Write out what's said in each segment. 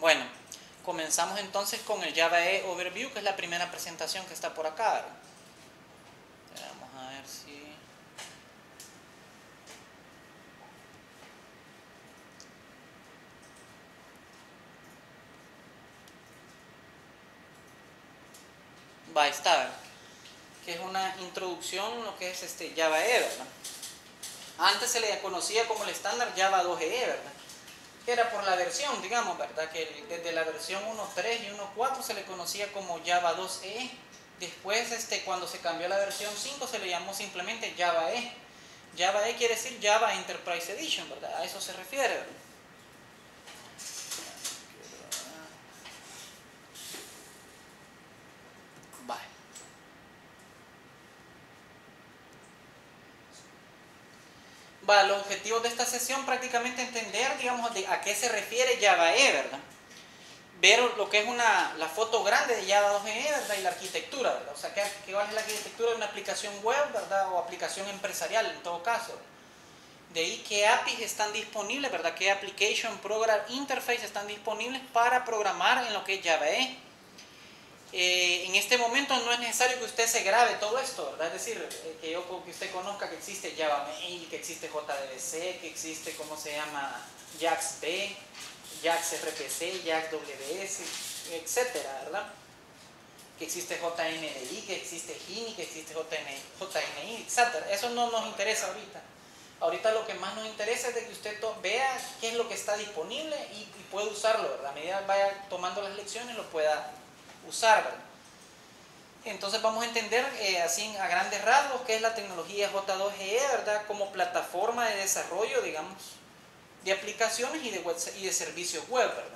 Bueno, comenzamos entonces con el Java EE Overview, que es la primera presentación que está por acá, ¿verdad? Vamos a ver si... Va, está, ¿verdad? Que es una introducción a lo que es Java EE, ¿verdad? Antes se le conocía como el estándar Java 2EE, ¿verdad? Que era por la versión, digamos, ¿verdad? Que desde la versión 1.3 y 1.4 se le conocía como Java 2EE. Después, cuando se cambió a la versión 5, se le llamó simplemente Java EE. Java EE quiere decir Java Enterprise Edition, ¿verdad? A eso se refiere, ¿verdad? Vale. Va, los objetivos de esta sesión prácticamente entender, digamos, a qué se refiere Java EE, ¿verdad? Ver lo que es la foto grande de Java 2EE, ¿verdad? Y la arquitectura, ¿verdad? O sea, ¿qué es la arquitectura de una aplicación web, ¿verdad? O aplicación empresarial, en todo caso. De ahí qué APIs están disponibles, ¿verdad? Qué Application Program Interface están disponibles para programar en lo que es Java EE. En este momento no es necesario que usted se grabe todo esto, ¿verdad? Es decir, que usted conozca que existe Java Mail, que existe JDBC, que existe, ¿cómo se llama? JAX-B, JAX-RPC, JAX-WS, etcétera, ¿verdad? Que existe JNDI, que existe GINI, que existe JNI, etcétera. Eso no nos interesa ahorita. Ahorita lo que más nos interesa es de que usted vea qué es lo que está disponible y pueda usarlo, ¿verdad? A medida que vaya tomando las lecciones lo pueda usar, ¿verdad? Entonces vamos a entender así a grandes rasgos qué es la tecnología J2EE, ¿verdad? Como plataforma de desarrollo, digamos, de aplicaciones y de servicios web, ¿verdad?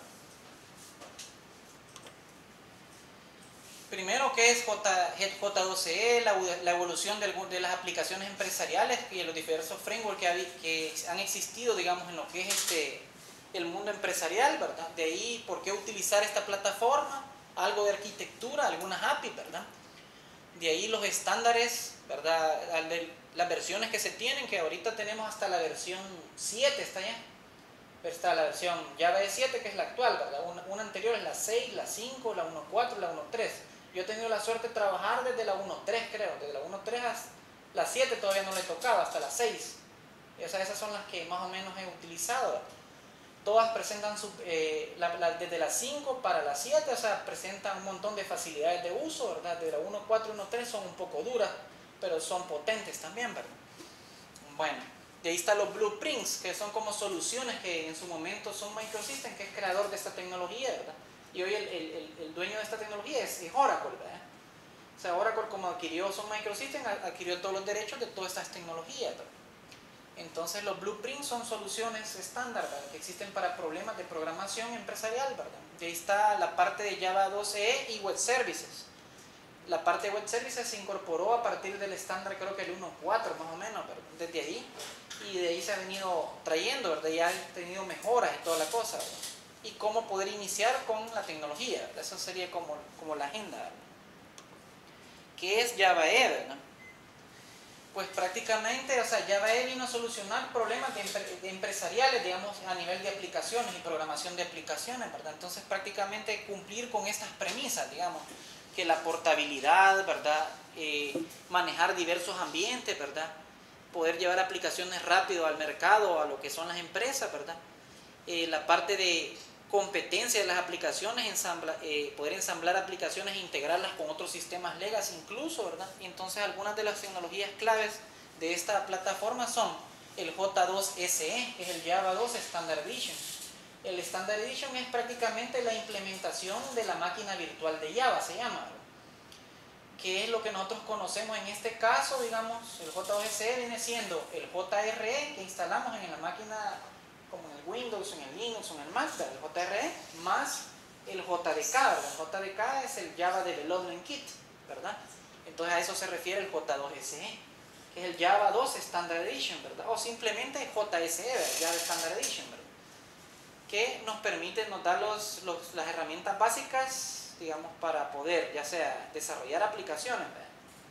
Primero, ¿qué es J2EE? La evolución de las aplicaciones empresariales y de los diversos frameworks que han existido, digamos, en lo que es el mundo empresarial, ¿verdad? De ahí, ¿por qué utilizar esta plataforma? Algo de arquitectura, algunas APIs, ¿verdad? De ahí los estándares, ¿verdad? Las versiones que se tienen, que ahorita tenemos hasta la versión 7, está ya. Está la versión Java EE 7, que es la actual, ¿verdad? Una anterior es la 6, la 5, la 1.4 y la 1.3. Yo he tenido la suerte de trabajar desde la 1.3, creo. Desde la 1.3 hasta la 7 todavía no le tocaba, hasta la 6. Esas son las que más o menos he utilizado, ¿verdad? Todas presentan desde la 5 para la 7, o sea, presentan un montón de facilidades de uso, ¿verdad? Desde la 1.4 y 1.3 son un poco duras, pero son potentes también, ¿verdad? Bueno, de ahí están los blueprints, que son como soluciones que en su momento son Microsystems, que es creador de esta tecnología, ¿verdad? Y hoy el dueño de esta tecnología es Oracle, ¿verdad? O sea, Oracle, como adquirió Sun Microsystems, adquirió todos los derechos de todas estas tecnologías, ¿verdad? Entonces los blueprints son soluciones estándar, ¿verdad? Que existen para problemas de programación empresarial, ¿verdad? De ahí está la parte de Java 2EE y Web Services. La parte de Web Services se incorporó a partir del estándar, creo que el 1.4 más o menos, ¿verdad? Desde ahí. Y de ahí se ha venido trayendo, ¿verdad? Ya ha tenido mejoras y toda la cosa, ¿verdad? Y cómo poder iniciar con la tecnología, ¿verdad? Eso sería como la agenda, ¿verdad? ¿Qué es Java EE, verdad? Pues prácticamente, o sea, Java EE vino a solucionar problemas empresariales, digamos, a nivel de aplicaciones y programación de aplicaciones, ¿verdad? Entonces prácticamente cumplir con estas premisas, digamos, que la portabilidad, ¿verdad? Manejar diversos ambientes, ¿verdad? Poder llevar aplicaciones rápido al mercado, a lo que son las empresas, ¿verdad? La parte de competencia de las aplicaciones, poder ensamblar aplicaciones e integrarlas con otros sistemas legacy incluso, ¿verdad? Y entonces algunas de las tecnologías claves de esta plataforma son el J2SE, que es el Java 2 Standard Edition. El Standard Edition es prácticamente la implementación de la máquina virtual de Java, se llama, ¿verdad? Que es lo que nosotros conocemos en este caso, digamos, el J2SE viene siendo el JRE que instalamos en la máquina como en el Windows, en el Linux, en el Mac, el JRE, más el JDK, ¿verdad? El JDK es el Java Development Kit, ¿verdad? Entonces a eso se refiere el J2SE, que es el Java 2 Standard Edition, ¿verdad? O simplemente JSE, ¿verdad? Java Standard Edition, ¿verdad? Que nos permite, nos da las herramientas básicas, digamos, para poder ya sea desarrollar aplicaciones, ¿verdad?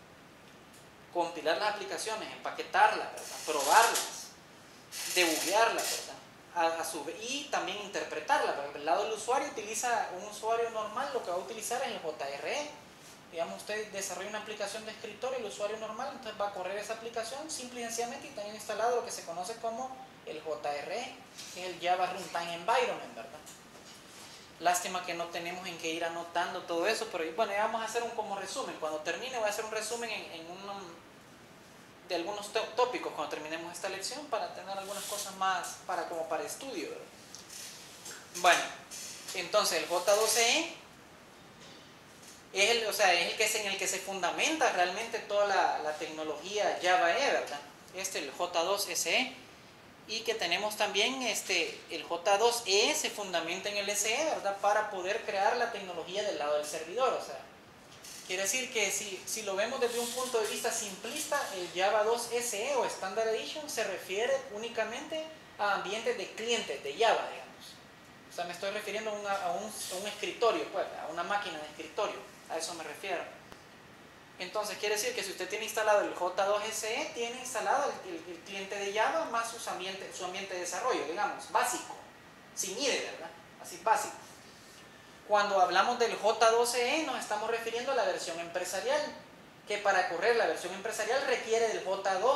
Compilar las aplicaciones, empaquetarlas, ¿verdad? Probarlas, debuguearlas, ¿verdad? Y también interpretarlas, ¿verdad? El lado del usuario utiliza, un usuario normal lo que va a utilizar es el JRE. Digamos, usted desarrolla una aplicación de escritorio, el usuario normal, entonces va a correr esa aplicación simple y sencillamente y tener instalado lo que se conoce como el JRE, que es el Java Runtime Environment, ¿verdad? Lástima que no tenemos en qué ir anotando todo eso, pero bueno, ya vamos a hacer un como resumen. Cuando termine voy a hacer un resumen de algunos tópicos cuando terminemos esta lección para tener algunas cosas más como para estudio, ¿verdad? Bueno, entonces el J2EE es el que en el que se fundamenta realmente toda la tecnología Java E, ¿verdad? El J2SE. Y que tenemos también el J2E se fundamenta en el SE, ¿verdad? Para poder crear la tecnología del lado del servidor. O sea, quiere decir que si lo vemos desde un punto de vista simplista, el Java 2 SE o Standard Edition se refiere únicamente a ambientes de clientes de Java, digamos. O sea, me estoy refiriendo a un escritorio, pues, a una máquina de escritorio. A eso me refiero. Entonces quiere decir que si usted tiene instalado el J2SE, tiene instalado el cliente de Java más su ambiente de desarrollo, digamos, básico, sin IDE, ¿verdad? Así básico. Cuando hablamos del J2EE nos estamos refiriendo a la versión empresarial, que para correr la versión empresarial requiere del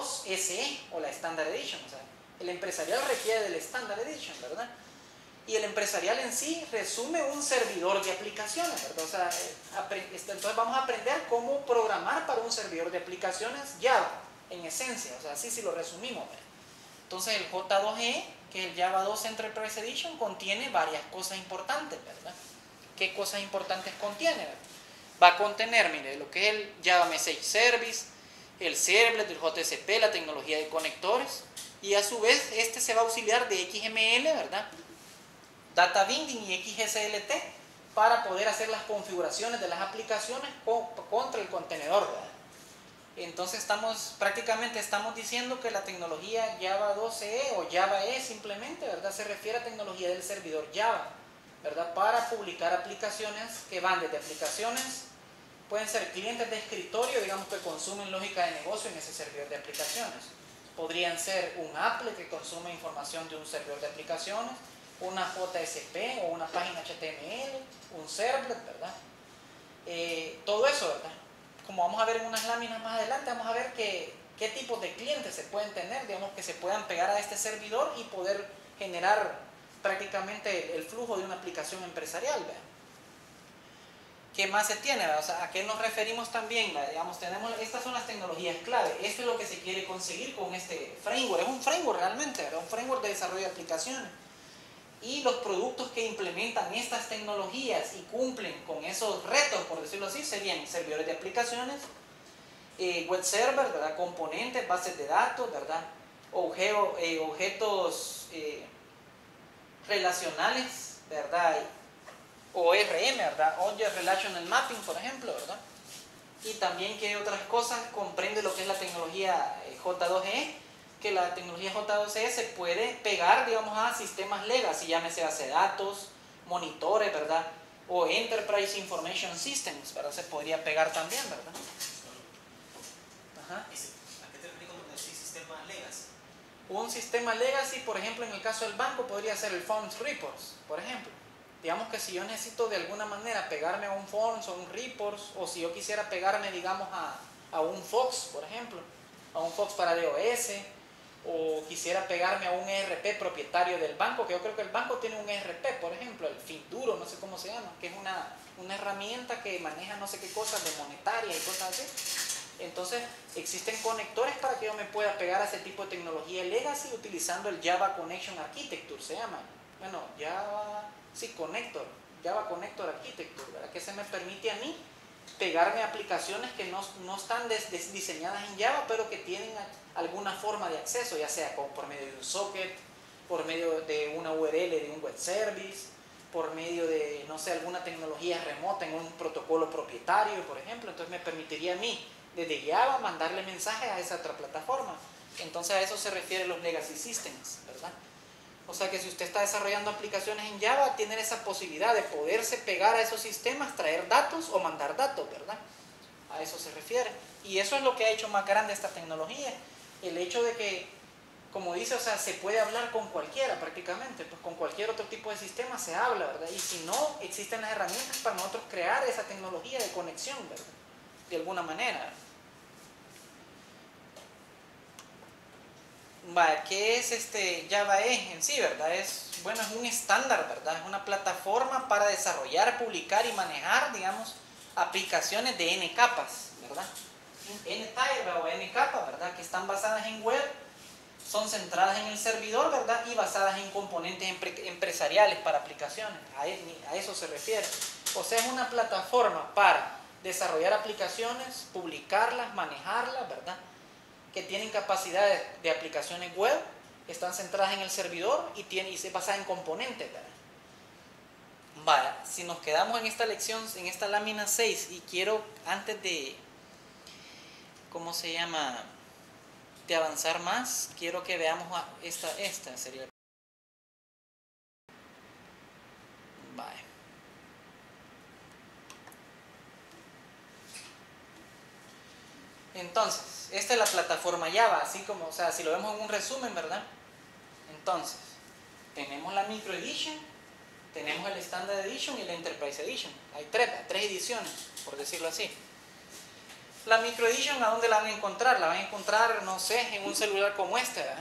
J2SE o la Standard Edition. O sea, el empresarial requiere del Standard Edition, ¿verdad? Y el empresarial en sí resume un servidor de aplicaciones, ¿verdad? O sea, entonces vamos a aprender cómo programar para un servidor de aplicaciones Java, en esencia, o sea, así si lo resumimos, ¿verdad? Entonces el J2E, que es el Java 2 Enterprise Edition, contiene varias cosas importantes, ¿verdad? ¿Qué cosas importantes contiene, verdad? Va a contener, mire, lo que es el Java Message Service, el Servlet, el JSP, la tecnología de conectores, y a su vez se va a auxiliar de XML, ¿verdad? Data Binding y XSLT para poder hacer las configuraciones de las aplicaciones contra el contenedor, ¿verdad? Entonces prácticamente estamos diciendo que la tecnología Java 2EE o Java E simplemente, ¿verdad? Se refiere a tecnología del servidor Java, ¿verdad? Para publicar aplicaciones que van desde aplicaciones, pueden ser clientes de escritorio, digamos, que consumen lógica de negocio en ese servidor de aplicaciones. Podrían ser un Apple que consume información de un servidor de aplicaciones, una JSP o una página HTML, un servlet, ¿verdad? Todo eso, ¿verdad? Como vamos a ver en unas láminas más adelante, vamos a ver qué tipos de clientes se pueden tener, digamos, que se puedan pegar a este servidor y poder generar prácticamente el flujo de una aplicación empresarial, ¿verdad? ¿Qué más se tiene? ¿Verdad? O sea, ¿a qué nos referimos también? ¿Verdad? Digamos, estas son las tecnologías clave. Esto es lo que se quiere conseguir con este framework. Es un framework realmente, ¿verdad? Un framework de desarrollo de aplicaciones. Y los productos que implementan estas tecnologías y cumplen con esos retos, por decirlo así, serían servidores de aplicaciones, web server, ¿verdad? Componentes, bases de datos, ¿verdad? Objetos relacionales, ¿verdad? ORM, ¿verdad? Object Relational Mapping, por ejemplo, ¿verdad? Y también que otras cosas comprende lo que es la tecnología J2E, que la tecnología J2E se puede pegar, digamos, a sistemas legacy, llámese base de datos, monitores, ¿verdad? O Enterprise Information Systems, ¿verdad? Se podría pegar también, ¿verdad? Ajá. ¿A qué te refieres cuando decís sistema legacy? Un sistema legacy, por ejemplo, en el caso del banco, podría ser el Forms Reports, por ejemplo. Digamos que si yo necesito de alguna manera pegarme a un Forms o un Reports, o si yo quisiera pegarme, digamos, a un Fox, por ejemplo, a un Fox para DOS, o quisiera pegarme a un ERP propietario del banco, que yo creo que el banco tiene un ERP, por ejemplo, el Finduro, no sé cómo se llama, que es una herramienta que maneja no sé qué cosas de monetaria y cosas así. Entonces existen conectores para que yo me pueda pegar a ese tipo de tecnología legacy utilizando el Java Connection Architecture, se llama. Bueno, Java Connector Architecture, ¿verdad? Que se me permite a mí pegarme a aplicaciones que no están diseñadas en Java, pero que tienen alguna forma de acceso, ya sea por medio de un socket, por medio de una URL de un web service, por medio de, no sé, alguna tecnología remota en un protocolo propietario, por ejemplo. Entonces me permitiría a mí, desde Java, mandarle mensajes a esa otra plataforma. Entonces a eso se refieren los legacy systems, ¿verdad? O sea que si usted está desarrollando aplicaciones en Java, tiene esa posibilidad de poderse pegar a esos sistemas, traer datos o mandar datos, ¿verdad? A eso se refiere. Y eso es lo que ha hecho más grande esta tecnología. El hecho de que como dice, o sea, se puede hablar con cualquiera prácticamente, pues con cualquier otro tipo de sistema se habla, ¿verdad? Y si no, existen las herramientas para nosotros crear esa tecnología de conexión, ¿verdad? De alguna manera. Vale, ¿qué es Java E en sí, verdad? Es un estándar, ¿verdad? Es una plataforma para desarrollar, publicar y manejar, digamos, aplicaciones de N capas, ¿verdad? N type o N capa, ¿verdad? Que están basadas en web, son centradas en el servidor, ¿verdad? Y basadas en componentes empresariales para aplicaciones. A eso se refiere. O sea, es una plataforma para desarrollar aplicaciones, publicarlas, manejarlas, ¿verdad? Que tienen capacidades de aplicaciones web, están centradas en el servidor y se basan en componentes, ¿verdad? Vale, si nos quedamos en esta lección, en esta lámina 6, y quiero, antes de, ¿cómo se llama?, de avanzar más, quiero que veamos esta sería. Vale. Entonces, esta es la plataforma Java, así como, o sea, si lo vemos en un resumen, ¿verdad? Entonces, tenemos la Micro Edition, tenemos el Standard Edition y la Enterprise Edition. Hay tres ediciones, por decirlo así. La Micro Edition, ¿a dónde la van a encontrar? La van a encontrar, no sé, en un celular como este, ¿verdad?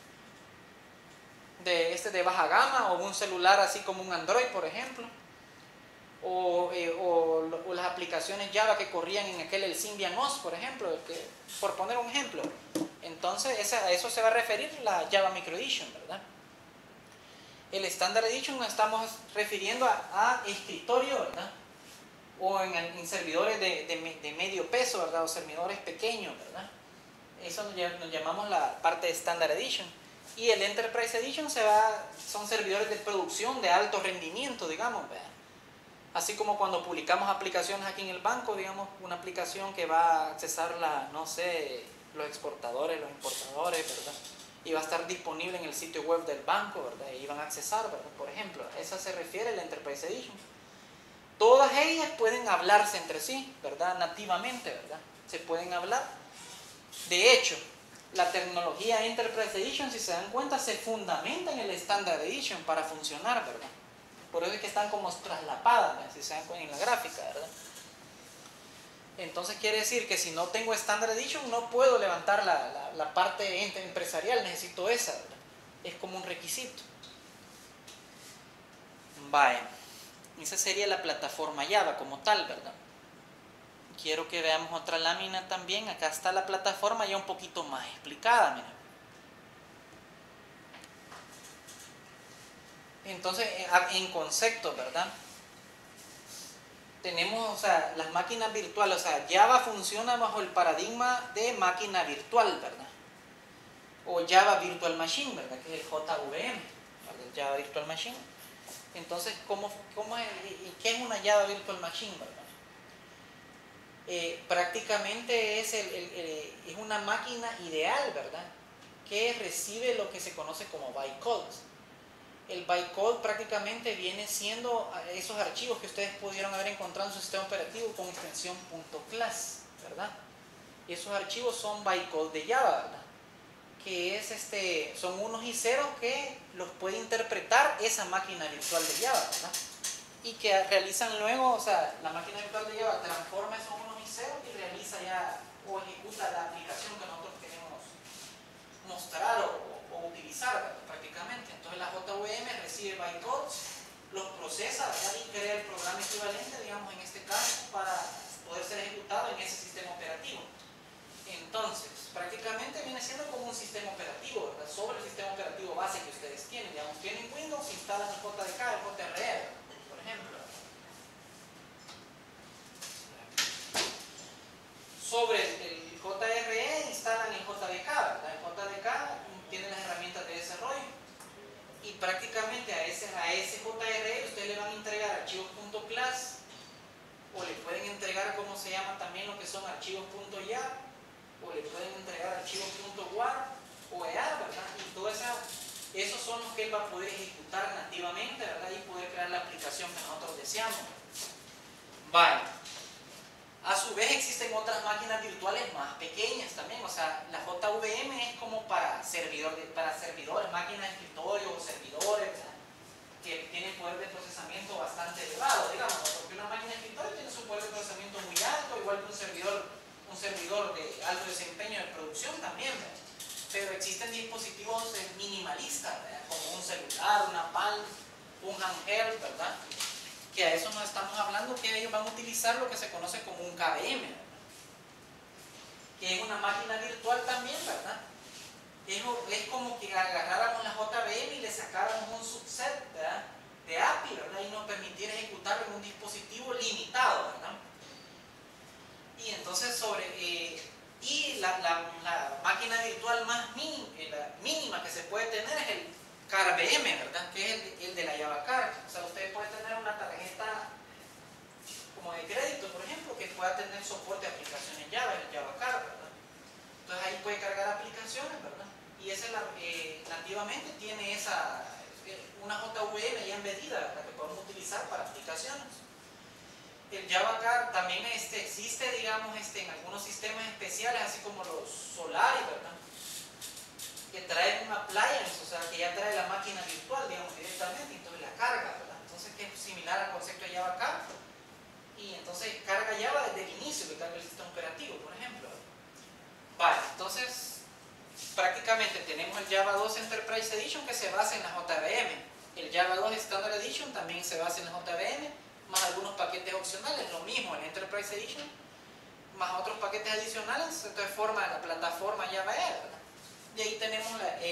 De baja gama, o un celular así como un Android, por ejemplo. O las aplicaciones Java que corrían en el Symbian OS, por ejemplo, por poner un ejemplo. Entonces, a eso se va a referir la Java Micro Edition, ¿verdad? El Standard Edition nos estamos refiriendo a escritorio, ¿verdad? O en servidores de medio peso, ¿verdad? O servidores pequeños, ¿verdad? Eso nos llamamos la parte de Standard Edition. Y el Enterprise Edition son servidores de producción de alto rendimiento, digamos, ¿verdad? Así como cuando publicamos aplicaciones aquí en el banco, digamos, una aplicación que va a accesar no sé, los exportadores, los importadores, ¿verdad? Y va a estar disponible en el sitio web del banco, ¿verdad? Y van a accesar, ¿verdad? Por ejemplo, a esa se refiere la Enterprise Edition. Todas ellas pueden hablarse entre sí, ¿verdad? Nativamente, ¿verdad? Se pueden hablar. De hecho, la tecnología Enterprise Edition, si se dan cuenta, se fundamenta en el Standard Edition para funcionar, ¿verdad? Por eso es que están como traslapadas, ¿verdad? Si se dan cuenta en la gráfica, ¿verdad? Entonces quiere decir que si no tengo Standard Edition no puedo levantar la parte empresarial, necesito esa, ¿verdad? Es como un requisito. Vale. Esa sería la plataforma Java como tal, ¿verdad? Quiero que veamos otra lámina también. Acá está la plataforma ya un poquito más explicada, miren. Entonces, en concepto, ¿verdad? Tenemos, o sea, las máquinas virtuales, o sea, Java funciona bajo el paradigma de máquina virtual, ¿verdad? O Java Virtual Machine, ¿verdad? Que es el JVM, ¿verdad? Java Virtual Machine. Entonces, ¿qué es una Java Virtual Machine, verdad? Prácticamente es una máquina ideal, ¿verdad? Que recibe lo que se conoce como bytecode. El bytecode prácticamente viene siendo esos archivos que ustedes pudieron haber encontrado en su sistema operativo con extensión .class, ¿verdad? Y esos archivos son bytecode de Java, ¿verdad? Que son unos y ceros que los puede interpretar esa máquina virtual de Java, ¿verdad? Y que realizan luego, o sea, la máquina virtual de Java transforma esos unos y ceros y realiza ya o ejecuta la aplicación que nosotros queremos mostrar o utilizar, ¿verdad? Prácticamente. Entonces la JVM recibe bytecodes, los procesa, ¿verdad? Y crea el programa equivalente, digamos, en este caso, para poder ser ejecutado en ese sistema operativo. Entonces, prácticamente viene siendo como un sistema operativo, ¿verdad? Sobre el sistema operativo base que ustedes tienen. Digamos, tienen Windows, instalan el JDK, el JRE, por ejemplo. Sobre el JRE instalan el JDK, ¿verdad? El JDK tiene las herramientas de desarrollo. Y prácticamente a ese JRE ustedes le van a entregar archivos .class, o le pueden entregar, como se llama también, lo que son archivos .jar, o le pueden entregar archivos .war o EAR, ¿verdad? Y todo esos son los que él va a poder ejecutar nativamente, ¿verdad? Y poder crear la aplicación que nosotros deseamos. Vale. A su vez existen otras máquinas virtuales más pequeñas también, o sea, la JVM es como para servidores, máquinas de escritorio o servidores, ¿verdad?, que tienen poder de procesamiento bastante elevado, digamos, porque una máquina de escritorio tiene su poder de procesamiento muy alto, igual que un servidor de alto desempeño de producción también, ¿verdad? Pero existen dispositivos minimalistas, ¿verdad?, como un celular, una Palm, un handheld, ¿verdad?, que a eso nos estamos hablando, que ellos van a utilizar lo que se conoce como un KVM, ¿verdad?, que es una máquina virtual también, ¿verdad? Es como que agarráramos la JVM y le sacáramos un subset, ¿verdad?, de API, ¿verdad?, y nos permitiera ejecutarlo en un dispositivo limitado, ¿verdad? Y entonces la máquina virtual más mínima que se puede tener es el CarVM, ¿verdad?, que es el de la Java Car. O sea, usted puede tener una tarjeta como de crédito, por ejemplo, que pueda tener soporte a aplicaciones Java, el Java Car, ¿verdad? Entonces ahí puede cargar aplicaciones, ¿verdad? Y esa nativamente tiene una JVM ya embedida, ¿verdad?, que podemos utilizar para aplicaciones. El Java Car también existe, digamos, en algunos sistemas especiales, así como los Solaris, ¿verdad?, que traen un appliance, o sea, que ya trae la máquina virtual, digamos, directamente, y entonces la carga, ¿verdad? Entonces, que es similar al concepto de Java Car, y entonces carga Java desde el inicio, que carga el sistema operativo, por ejemplo. Vale, entonces, prácticamente tenemos el Java 2 Enterprise Edition, que se basa en la JVM. El Java 2 Standard Edition también se basa en la JVM, más algunos paquetes opcionales, lo mismo el Enterprise Edition, más otros paquetes adicionales, entonces forma la plataforma Java E, ¿verdad? Y ahí tenemos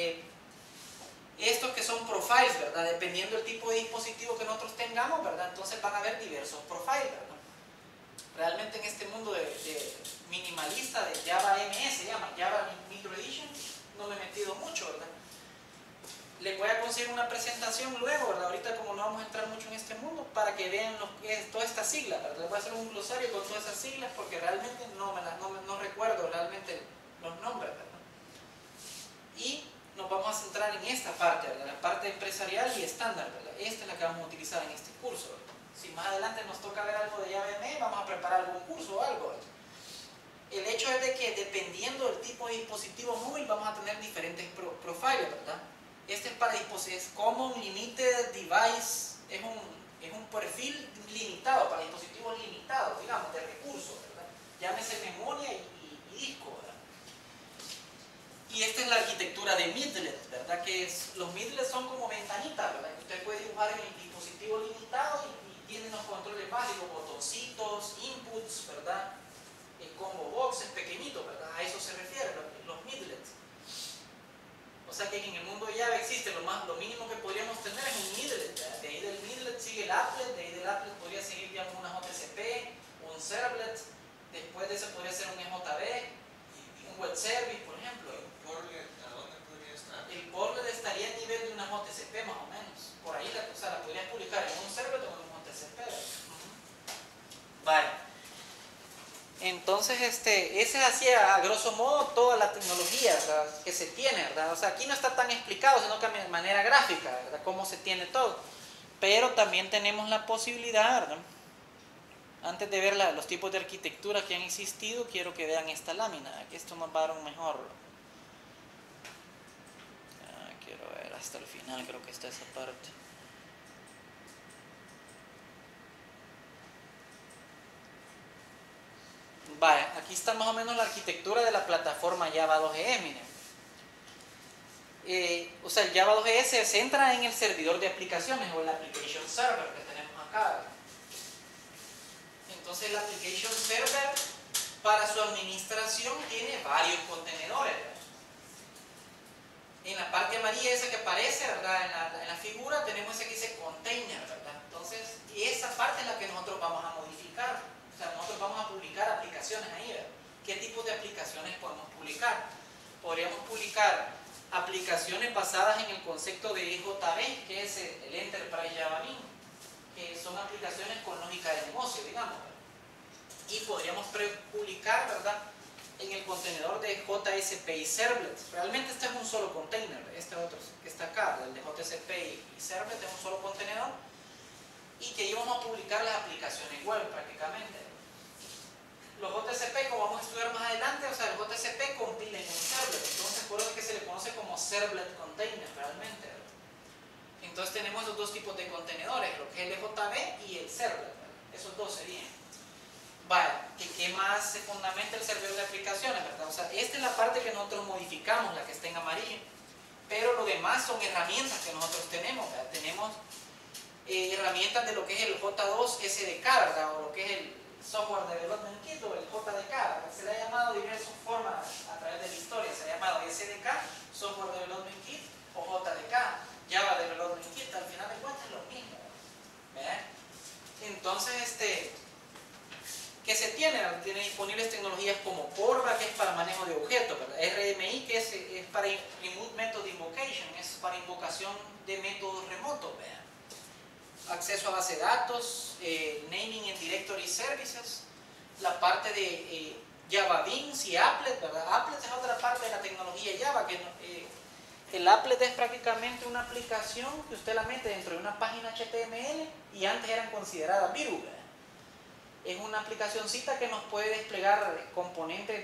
estos que son profiles, ¿verdad?, dependiendo del tipo de dispositivo que nosotros tengamos, ¿verdad?, entonces van a haber diversos profiles, ¿verdad? Realmente en este mundo de minimalista de Java ME, se llama Java Micro Edition, no me he metido mucho, ¿verdad? Les voy a conseguir una presentación luego, ¿verdad?, ahorita como no vamos a entrar mucho en este mundo, para que vean todas estas siglas, ¿verdad? Les voy a hacer un glosario con todas esas siglas porque realmente no recuerdo realmente los nombres, ¿verdad? Y nos vamos a centrar en esta parte, ¿verdad?, la parte empresarial y estándar, ¿verdad? Esta es la que vamos a utilizar en este curso, ¿verdad? Si más adelante nos toca ver algo de Java ME, vamos a preparar algún curso o algo, ¿verdad? El hecho es de que dependiendo del tipo de dispositivo móvil vamos a tener diferentes profiles, ¿verdad? Este es para dispositivos Common Limited Device, es un perfil limitado, para dispositivos limitados, digamos, de recursos, ¿verdad? Llámese memoria y disco, ¿verdad? Y esta es la arquitectura de midlet, ¿verdad? Los midlets son como ventanitas, ¿verdad?, que usted puede dibujar en el dispositivo limitado y tienen los controles básicos, botoncitos, inputs, ¿verdad?, combo boxes pequeñitos, ¿verdad? A eso se refiere los midlets. O sea que en el mundo de Java existe lo mínimo que podríamos tener es un midlet, ¿verdad? De ahí del midlet sigue el applet, de ahí del applet podría seguir, digamos, una JCP, un servlet, después de eso podría ser un EJB, un web service, por ejemplo. ¿Portlet a dónde podría estar? El portlet estaría a nivel de una JCP más o menos. Por ahí la podrías publicar en un servlet o en un JCP. Vale. Entonces, ese es así a grosso modo toda la tecnología, ¿verdad?, que se tiene, ¿verdad? O sea, aquí no está tan explicado, sino que de manera gráfica, ¿verdad?, cómo se tiene todo. Pero también tenemos la posibilidad, ¿verdad? Antes de ver los tipos de arquitectura que han existido, quiero que vean esta lámina, que esto nos va a dar un mejor... quiero ver hasta el final, creo que está esa parte. Vale, aquí está más o menos la arquitectura de la plataforma Java 2EE, miren. O sea, el Java 2EE se centra en el servidor de aplicaciones o el application server que tenemos acá. Entonces el application server para su administración tiene varios contenedores, ¿verdad? En la parte amarilla esa que aparece, ¿verdad?, en la figura tenemos ese que dice container, ¿verdad? Entonces, esa parte es la que nosotros vamos a modificar. O sea, nosotros vamos a publicar aplicaciones ahí, ¿verdad? ¿Qué tipo de aplicaciones podemos publicar? Podríamos publicar aplicaciones basadas en el concepto de EJB, que es el Enterprise Java Bean, que son aplicaciones con lógica de negocio, digamos, ¿verdad? Y podríamos publicar, ¿verdad?, en el contenedor de JSP y Servlet. Realmente este es un solo container, este otro que está acá, el de JSP y Servlet es un solo contenedor, y que ahí vamos a publicar las aplicaciones web prácticamente. los JCP, como vamos a estudiar más adelante, o sea, los JCP compilan en un servlet. Entonces, por eso es que se le conoce como servlet container realmente, ¿verdad? Entonces tenemos esos dos tipos de contenedores, lo que es el EJB y el servlet, ¿verdad? Esos dos serían. Vale, ¿qué más se fundamenta el servidor de aplicaciones, verdad? O sea, esta es la parte que nosotros modificamos, la que está en amarillo. Pero lo demás son herramientas que nosotros tenemos, ¿verdad? Tenemos herramientas de lo que es el J2 SDK, ¿verdad? O lo que es el Software Development Kit o el JDK, ¿verdad? Se le ha llamado de diversas formas a través de la historia. Se ha llamado SDK, Software Development Kit o JDK, Java Development Kit. Al final de cuentas es lo mismo, ¿verdad? Entonces, ¿qué se tiene? Tiene disponibles tecnologías como Porba, que es para manejo de objetos, ¿verdad? RMI, que es para Remote Method Invocation, es para invocación de métodos remotos, ¿verdad? Acceso a base de datos, Naming and Directory Services, la parte de Java Beans y Applet, ¿verdad? Applet es otra parte de la tecnología Java, que el Applet es prácticamente una aplicación que usted la mete dentro de una página HTML y antes eran consideradas virus, ¿verdad? Es una aplicacioncita que nos puede desplegar componentes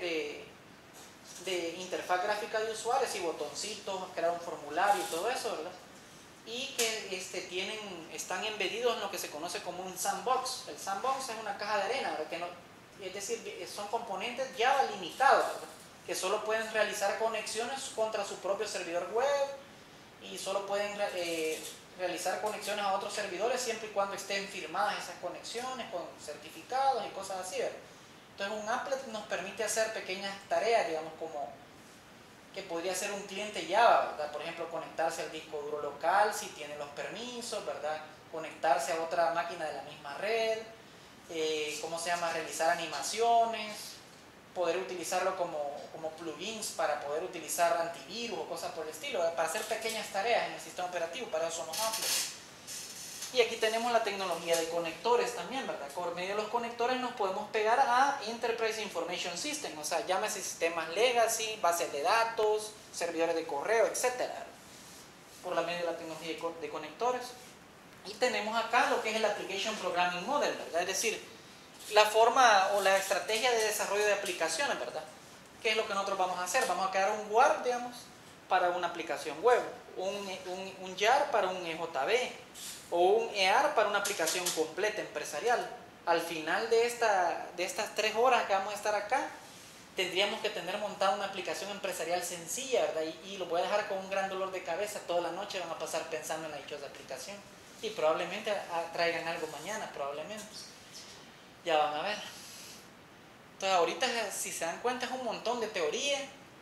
de interfaz gráfica de usuarios y botoncitos, crear un formulario y todo eso, ¿verdad? Y que están embedidos en lo que se conoce como un sandbox. El sandbox es una caja de arena, ¿verdad? Que no, es decir, son componentes Java limitados, ¿verdad? Que solo pueden realizar conexiones contra su propio servidor web y solo pueden realizar conexiones a otros servidores siempre y cuando estén firmadas esas conexiones con certificados y cosas así, ¿verdad? Entonces un applet nos permite hacer pequeñas tareas, digamos, como que podría ser un cliente Java, ¿verdad? Por ejemplo, conectarse al disco duro local si tiene los permisos, ¿verdad? Conectarse a otra máquina de la misma red, ¿cómo se llama? Realizar animaciones, poder utilizarlo como plugins para poder utilizar antivirus o cosas por el estilo, ¿verdad? Para hacer pequeñas tareas en el sistema operativo, para eso son los applets. Y aquí tenemos la tecnología de conectores también, ¿verdad? Por medio de los conectores nos podemos pegar a Enterprise Information System, o sea, llámese sistemas legacy, bases de datos, servidores de correo, etc. Por la medio de la tecnología de conectores. Y tenemos acá lo que es el Application Programming Model, ¿verdad? Es decir, la forma o la estrategia de desarrollo de aplicaciones, ¿verdad? ¿Qué es lo que nosotros vamos a hacer? Vamos a crear un WAR, digamos, para una aplicación web, un JAR para un EJB, o un EAR para una aplicación completa empresarial. Al final de estas 3 horas que vamos a estar acá, tendríamos que tener montada una aplicación empresarial sencilla, ¿verdad? Y lo voy a dejar con un gran dolor de cabeza. Toda la noche van a pasar pensando en la dichosa aplicación y probablemente traigan algo mañana, probablemente. Ya van a ver. Entonces ahorita, si se dan cuenta, es un montón de teoría.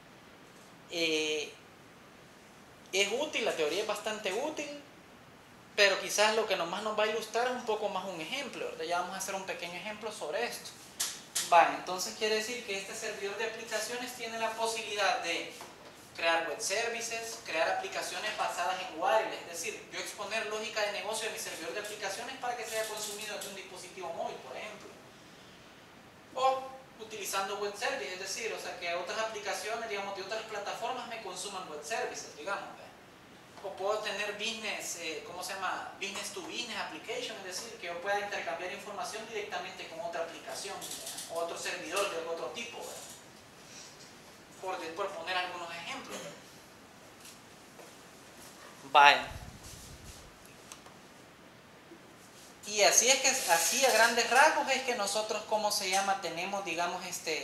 Es útil, la teoría es bastante útil, pero quizás lo que nomás nos va a ilustrar es un poco más un ejemplo, ¿verdad? Ya vamos a hacer un pequeño ejemplo sobre esto. Vale, entonces quiere decir que este servidor de aplicaciones tiene la posibilidad de crear web services, crear aplicaciones basadas en wireless, es decir, yo exponer lógica de negocio de mi servidor de aplicaciones para que sea consumido desde un dispositivo móvil, por ejemplo. O utilizando web services, es decir, o sea, que otras aplicaciones, digamos, de otras plataformas me consuman web services, digamos, ¿verdad? O puedo tener business, ¿cómo se llama? Business to business application, es decir, que yo pueda intercambiar información directamente con otra aplicación, ¿verdad? O otro servidor de otro tipo, ¿verdad? Por poner algunos ejemplos. Vale. Y así es que, así a grandes rasgos es que nosotros, ¿cómo se llama? Tenemos, digamos,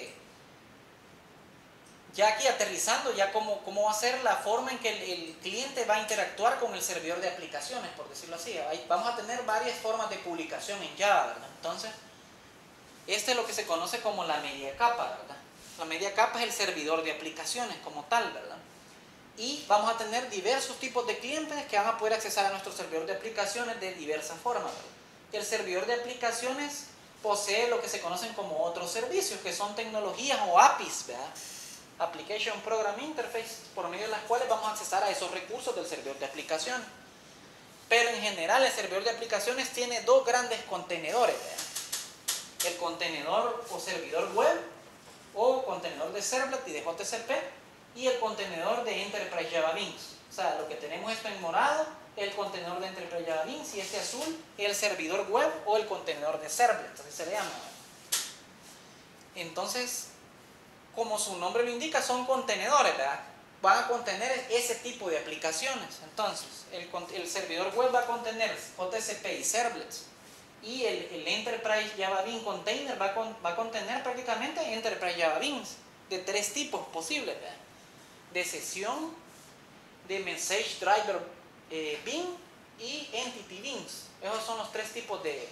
ya aquí aterrizando, ya cómo va a ser la forma en que el cliente va a interactuar con el servidor de aplicaciones, por decirlo así. Vamos a tener varias formas de publicación en Java, ¿verdad? Entonces, este es lo que se conoce como la media capa, ¿verdad? La media capa es el servidor de aplicaciones como tal, ¿verdad? Y vamos a tener diversos tipos de clientes que van a poder accesar a nuestro servidor de aplicaciones de diversas formas, ¿verdad? El servidor de aplicaciones posee lo que se conocen como otros servicios, que son tecnologías o APIs, ¿verdad? Application Program Interface, por medio de las cuales vamos a accesar a esos recursos del servidor de aplicaciones. Pero en general el servidor de aplicaciones tiene 2 grandes contenedores, ¿verdad? El contenedor o servidor web, o contenedor de servlet y de JCP, y el contenedor de Enterprise Java Beans. O sea, lo que tenemos esto en morado, el contenedor de Enterprise Java Beans, y azul, el servidor web o el contenedor de servlet, así se le llama. Entonces, como su nombre lo indica, son contenedores, ¿verdad? Van a contener ese tipo de aplicaciones. Entonces, el servidor web va a contener JSP y servlets. Y el Enterprise Java Bean Container va a contener prácticamente Enterprise Java Beans de 3 tipos posibles, ¿verdad? De sesión, de Message Driver Bean y Entity Beans. Esos son los 3 tipos de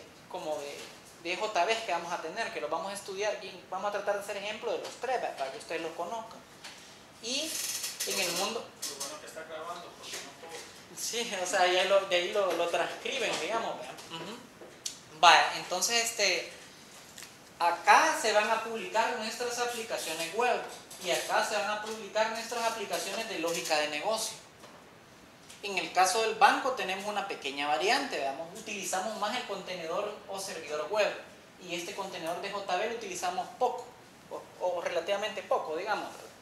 JVs que vamos a tener, que los vamos a estudiar y vamos a tratar de hacer ejemplo de los 3, ¿verdad? Para que ustedes los conozcan. Y en el mundo... Lo bueno que está grabando, porque no puedo... Sí, o sea, de ahí lo transcriben, digamos, ¿verdad? Vaya, entonces acá se van a publicar nuestras aplicaciones web y acá se van a publicar nuestras aplicaciones de lógica de negocio. En el caso del banco tenemos una pequeña variante, veamos, utilizamos más el contenedor o servidor web y este contenedor de JV lo utilizamos poco o relativamente poco, digamos.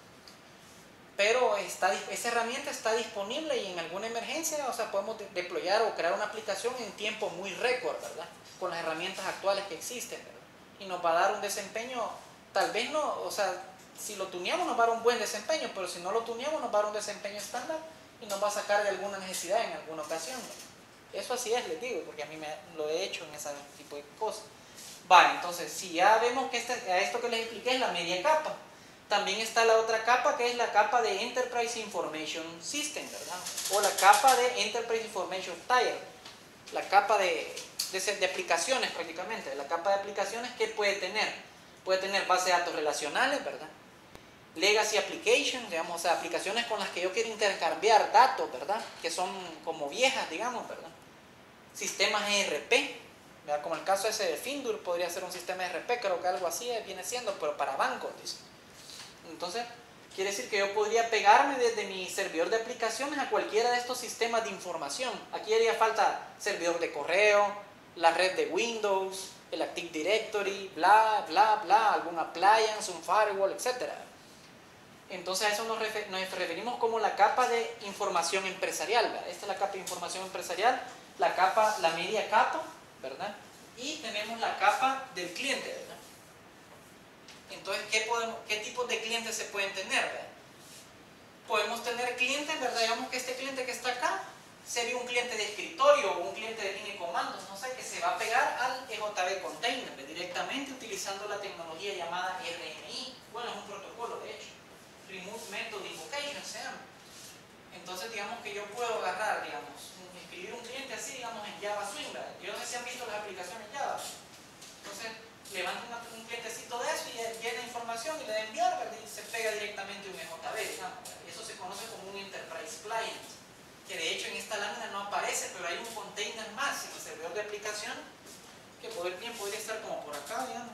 Pero esa herramienta está disponible y en alguna emergencia, o sea, podemos deployar o crear una aplicación en tiempo muy récord, ¿verdad? Con las herramientas actuales que existen, ¿verdad? Y nos va a dar un desempeño, tal vez no, o sea, si lo tuneamos nos va a dar un buen desempeño, pero si no lo tuneamos nos va a dar un desempeño estándar y nos va a sacar de alguna necesidad en alguna ocasión, ¿verdad? Eso así es, les digo, porque a mí lo he hecho en ese tipo de cosas. Vale, entonces, si ya vemos que esto que les expliqué es la media capa, también está la otra capa que es la capa de Enterprise Information System, ¿verdad? O la capa de Enterprise Information Tier, la capa de aplicaciones prácticamente, la capa de aplicaciones que puede tener base de datos relacionales, ¿verdad? Legacy Applications, digamos, o sea, aplicaciones con las que yo quiero intercambiar datos, ¿verdad? Que son como viejas, digamos, ¿verdad? Sistemas ERP, ¿verdad? Como el caso ese de Findur, podría ser un sistema ERP, creo que algo así viene siendo, pero para bancos, dice. Entonces, quiere decir que yo podría pegarme desde mi servidor de aplicaciones a cualquiera de estos sistemas de información. Aquí haría falta servidor de correo, la red de Windows, el Active Directory, bla, bla, bla, algún appliance, un firewall, etc. Entonces a eso nos referimos como la capa de información empresarial, ¿verdad? Esta es la capa de información empresarial, la media capa, ¿verdad? Y tenemos la capa del cliente, ¿verdad? Entonces, ¿qué tipos de clientes se pueden tener, ¿verdad? Podemos tener clientes, ¿verdad? Digamos que este cliente que está acá sería un cliente de escritorio o un cliente de línea de comandos, no sé, que se va a pegar al EJB Container directamente utilizando la tecnología llamada RMI. Bueno, es un protocolo, de hecho. Remote Method Invocation se llama. Entonces, digamos que yo puedo agarrar, digamos, escribir un cliente así, digamos, en Java Swing, ¿verdad? Yo no sé si han visto las aplicaciones Java. Entonces, levanto un clientecito de eso y llena información y le da enviar, ¿verdad? Y se pega directamente un EJB, digamos, ¿verdad? Y eso se conoce como un Enterprise Client, que de hecho en esta lámina no aparece, pero hay un container más en el servidor de aplicación que bien podría estar como por acá, digamos,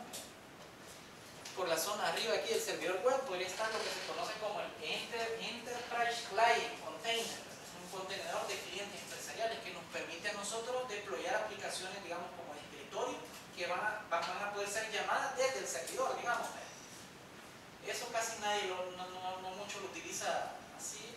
por la zona arriba aquí del servidor web, podría estar lo que se conoce como el Enterprise Client Container, un contenedor de clientes empresariales que nos permite a nosotros deployar aplicaciones, digamos, como de escritorio, que van a poder ser llamadas desde el servidor, digamos. Eso casi nadie, no mucho lo utiliza así,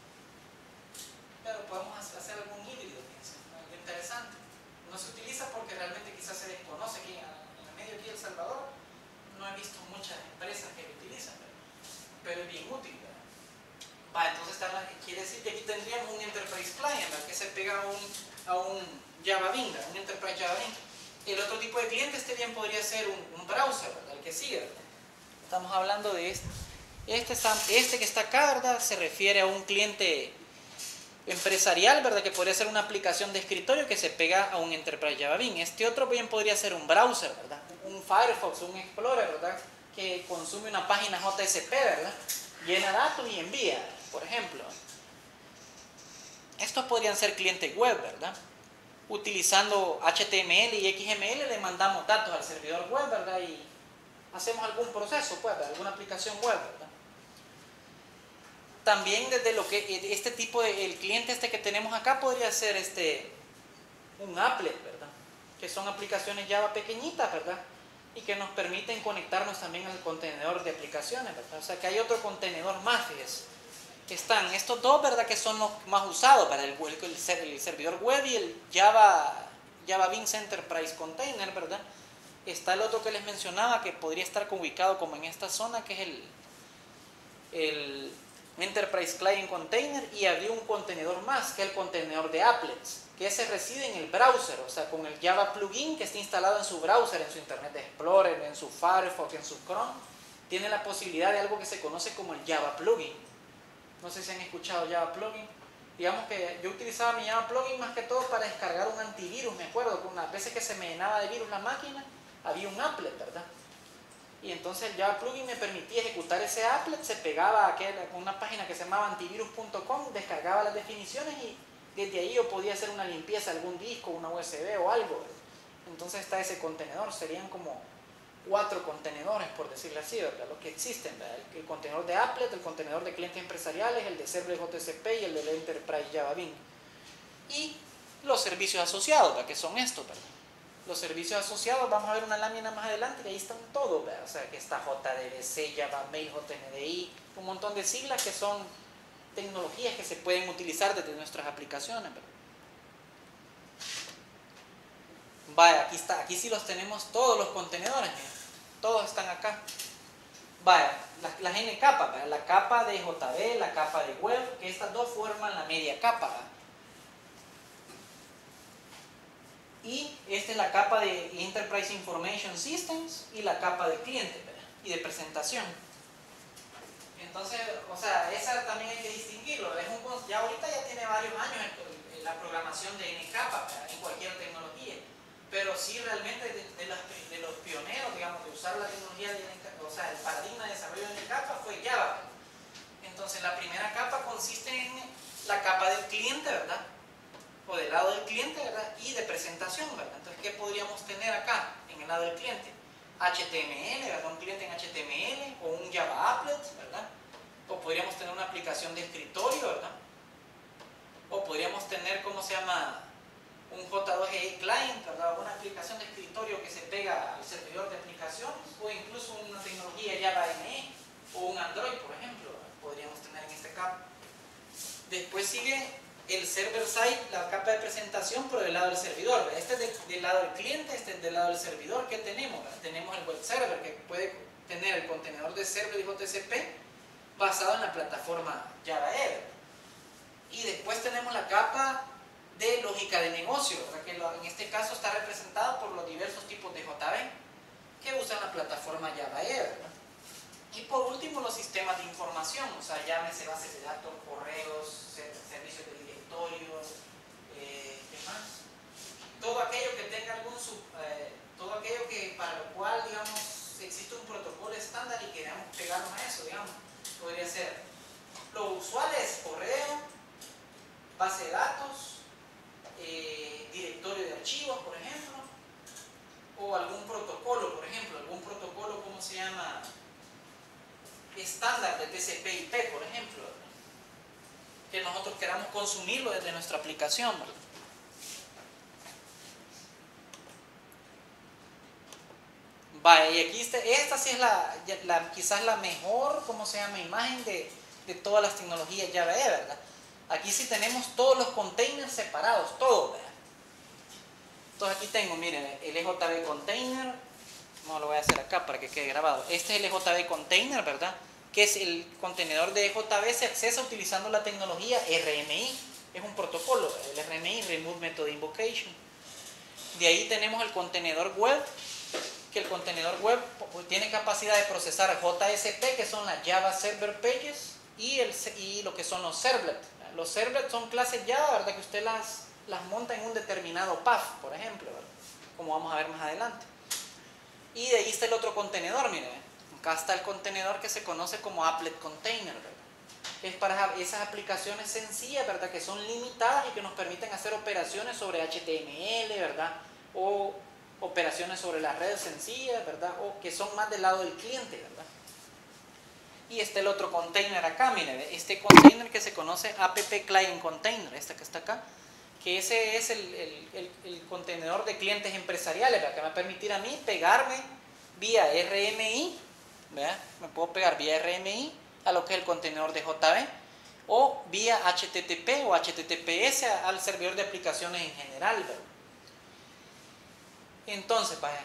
pero podemos hacer algún híbrido, fíjense, algo interesante. No se utiliza porque realmente quizás se desconoce aquí en el medio aquí de El Salvador. No he visto muchas empresas que lo utilizan, pero es bien útil, ¿verdad? Entonces quiere decir que aquí tendríamos un Enterprise Client, ¿verdad? Que se pega a un Java Bean, un Enterprise Java Bean. El otro tipo de cliente bien podría ser un browser, ¿verdad? El que sigue, ¿verdad? Estamos hablando de este. Este que está acá, ¿verdad? Se refiere a un cliente empresarial, ¿verdad? Que podría ser una aplicación de escritorio que se pega a un Enterprise Java Bean. Este otro bien podría ser un browser, ¿verdad? Un Firefox, un Explorer, ¿verdad? Que consume una página JSP, ¿verdad? Llena datos y envía, por ejemplo. Estos podrían ser clientes web, ¿verdad? Utilizando HTML y XML le mandamos datos al servidor web, ¿verdad? Y hacemos algún proceso, pues, ¿verdad? Alguna aplicación web, ¿verdad? También desde lo que este tipo el cliente que tenemos acá podría ser un applet, ¿verdad? Que son aplicaciones Java pequeñitas, ¿verdad? Y que nos permiten conectarnos también al contenedor de aplicaciones, ¿verdad? O sea que hay otro contenedor más, fíjense. Están estos dos, ¿verdad? Que son los más usados para el servidor web y el Java Beans Enterprise Container, ¿verdad? Está el otro que les mencionaba, que podría estar ubicado como en esta zona, que es el Enterprise Client Container, y habría un contenedor más, que es el contenedor de applets, que ese reside en el browser, o sea, con el Java plugin que está instalado en su browser, en su Internet Explorer, en su Firefox, en su Chrome, tiene la posibilidad de algo que se conoce como el Java plugin. No sé si han escuchado Java plugin. Digamos que yo utilizaba mi Java plugin más que todo para descargar un antivirus. Me acuerdo que unas veces que se me llenaba de virus la máquina, había un applet, ¿verdad? Y entonces el Java plugin me permitía ejecutar ese applet, se pegaba a una página que se llamaba antivirus.com, descargaba las definiciones y desde ahí yo podía hacer una limpieza de algún disco, una USB o algo, ¿verdad? Entonces está ese contenedor, serían como 4 contenedores, por decirlo así, ¿verdad? Los que existen, ¿verdad? El contenedor de applet, el contenedor de clientes empresariales, el de server JCP y el del Enterprise Java Bean. Y los servicios asociados, ¿verdad? Que son estos, ¿verdad? Los servicios asociados, vamos a ver una lámina más adelante, que ahí están todos, ¿verdad? O sea, que está JDBC, Java Mail, JNDI, un montón de siglas que son tecnologías que se pueden utilizar desde nuestras aplicaciones, ¿verdad? Vaya, aquí sí los tenemos todos los contenedores, mira. Todos están acá. Vaya, las N capas, ¿verdad? La capa de JB, la capa de web, que estas dos forman la media capa, ¿verdad? Y esta es la capa de Enterprise Information Systems y la capa de cliente, ¿verdad? Y de presentación. Entonces, o sea, esa también hay que distinguirlo. Ya ahorita ya tiene varios años la programación de N capa, ¿verdad? En cualquier tecnología. Pero sí realmente de los pioneros, digamos, de usar la tecnología de N capa, o sea, el paradigma de desarrollo de N capa fue Java. Entonces la primera capa consiste en la capa del cliente, ¿verdad? O del lado del cliente, ¿verdad? Y de presentación, ¿verdad? Entonces, ¿qué podríamos tener acá en el lado del cliente? HTML, ¿verdad? Un cliente en HTML o un Java Applet, ¿verdad? O podríamos tener una aplicación de escritorio, ¿verdad? O podríamos tener, ¿cómo se llama? Un J2EE Client, ¿verdad? Una aplicación de escritorio que se pega al servidor de aplicaciones, o incluso una tecnología Java ME o un Android, por ejemplo, ¿verdad? Podríamos tener en este caso. Después sigue el server side, la capa de presentación por el lado del servidor, ¿verdad? Este es del lado del cliente, este es del lado del servidor. ¿Qué tenemos? ¿Verdad? Tenemos el web server, que puede tener el contenedor de server y JCP basado en la plataforma Java EE. Y después tenemos la capa de lógica de negocio, ¿verdad? Que en este caso está representada por los diversos tipos de JV que usan la plataforma Java EE, ¿verdad? Y por último, los sistemas de información, o sea, llámese bases de datos, correos, servicios de directorio, ¿qué más? Todo aquello que tenga todo aquello que para lo cual, digamos, existe un protocolo estándar y queramos pegarnos a eso, digamos. Podría ser, lo usual es correo, base de datos, directorio de archivos, por ejemplo, o algún protocolo, por ejemplo, ¿cómo se llama? Estándar de TCP/IP, por ejemplo, ¿verdad? Que nosotros queramos consumirlo desde nuestra aplicación, ¿verdad? Vaya, y aquí esta sí es quizás la mejor, ¿cómo se llama? Imagen de todas las tecnologías Java EE, ¿verdad? Aquí sí tenemos todos los containers separados, todos, ¿verdad? Entonces aquí tengo, miren, el EJB container, no lo voy a hacer acá para que quede grabado. Este es el EJB container, ¿verdad? Que es el contenedor de EJB, se accesa utilizando la tecnología RMI. Es un protocolo, el RMI, Remote Method Invocation. De ahí tenemos el contenedor web, que el contenedor web tiene capacidad de procesar JSP, que son las Java Server Pages, y lo que son los servlets. Los servlets son clases Java, ¿verdad? Que usted las monta en un determinado path, por ejemplo, ¿verdad? Como vamos a ver más adelante. Y de ahí está el otro contenedor, miren. Acá está el contenedor que se conoce como Applet Container, ¿verdad? Que es para esas aplicaciones sencillas, ¿verdad? Que son limitadas y que nos permiten hacer operaciones sobre HTML, ¿verdad? O operaciones sobre las redes sencillas, ¿verdad? O que son más del lado del cliente, ¿verdad? Y está el otro container acá, miren. Este container que se conoce App Client Container, este que está acá, que ese es el contenedor de clientes empresariales, ¿verdad? Que me va a permitir a mí pegarme vía RMI, ¿verdad? Me puedo pegar vía RMI a lo que es el contenedor de JV, o vía HTTP o HTTPS al servidor de aplicaciones en general, ¿verdad? Entonces, vaya,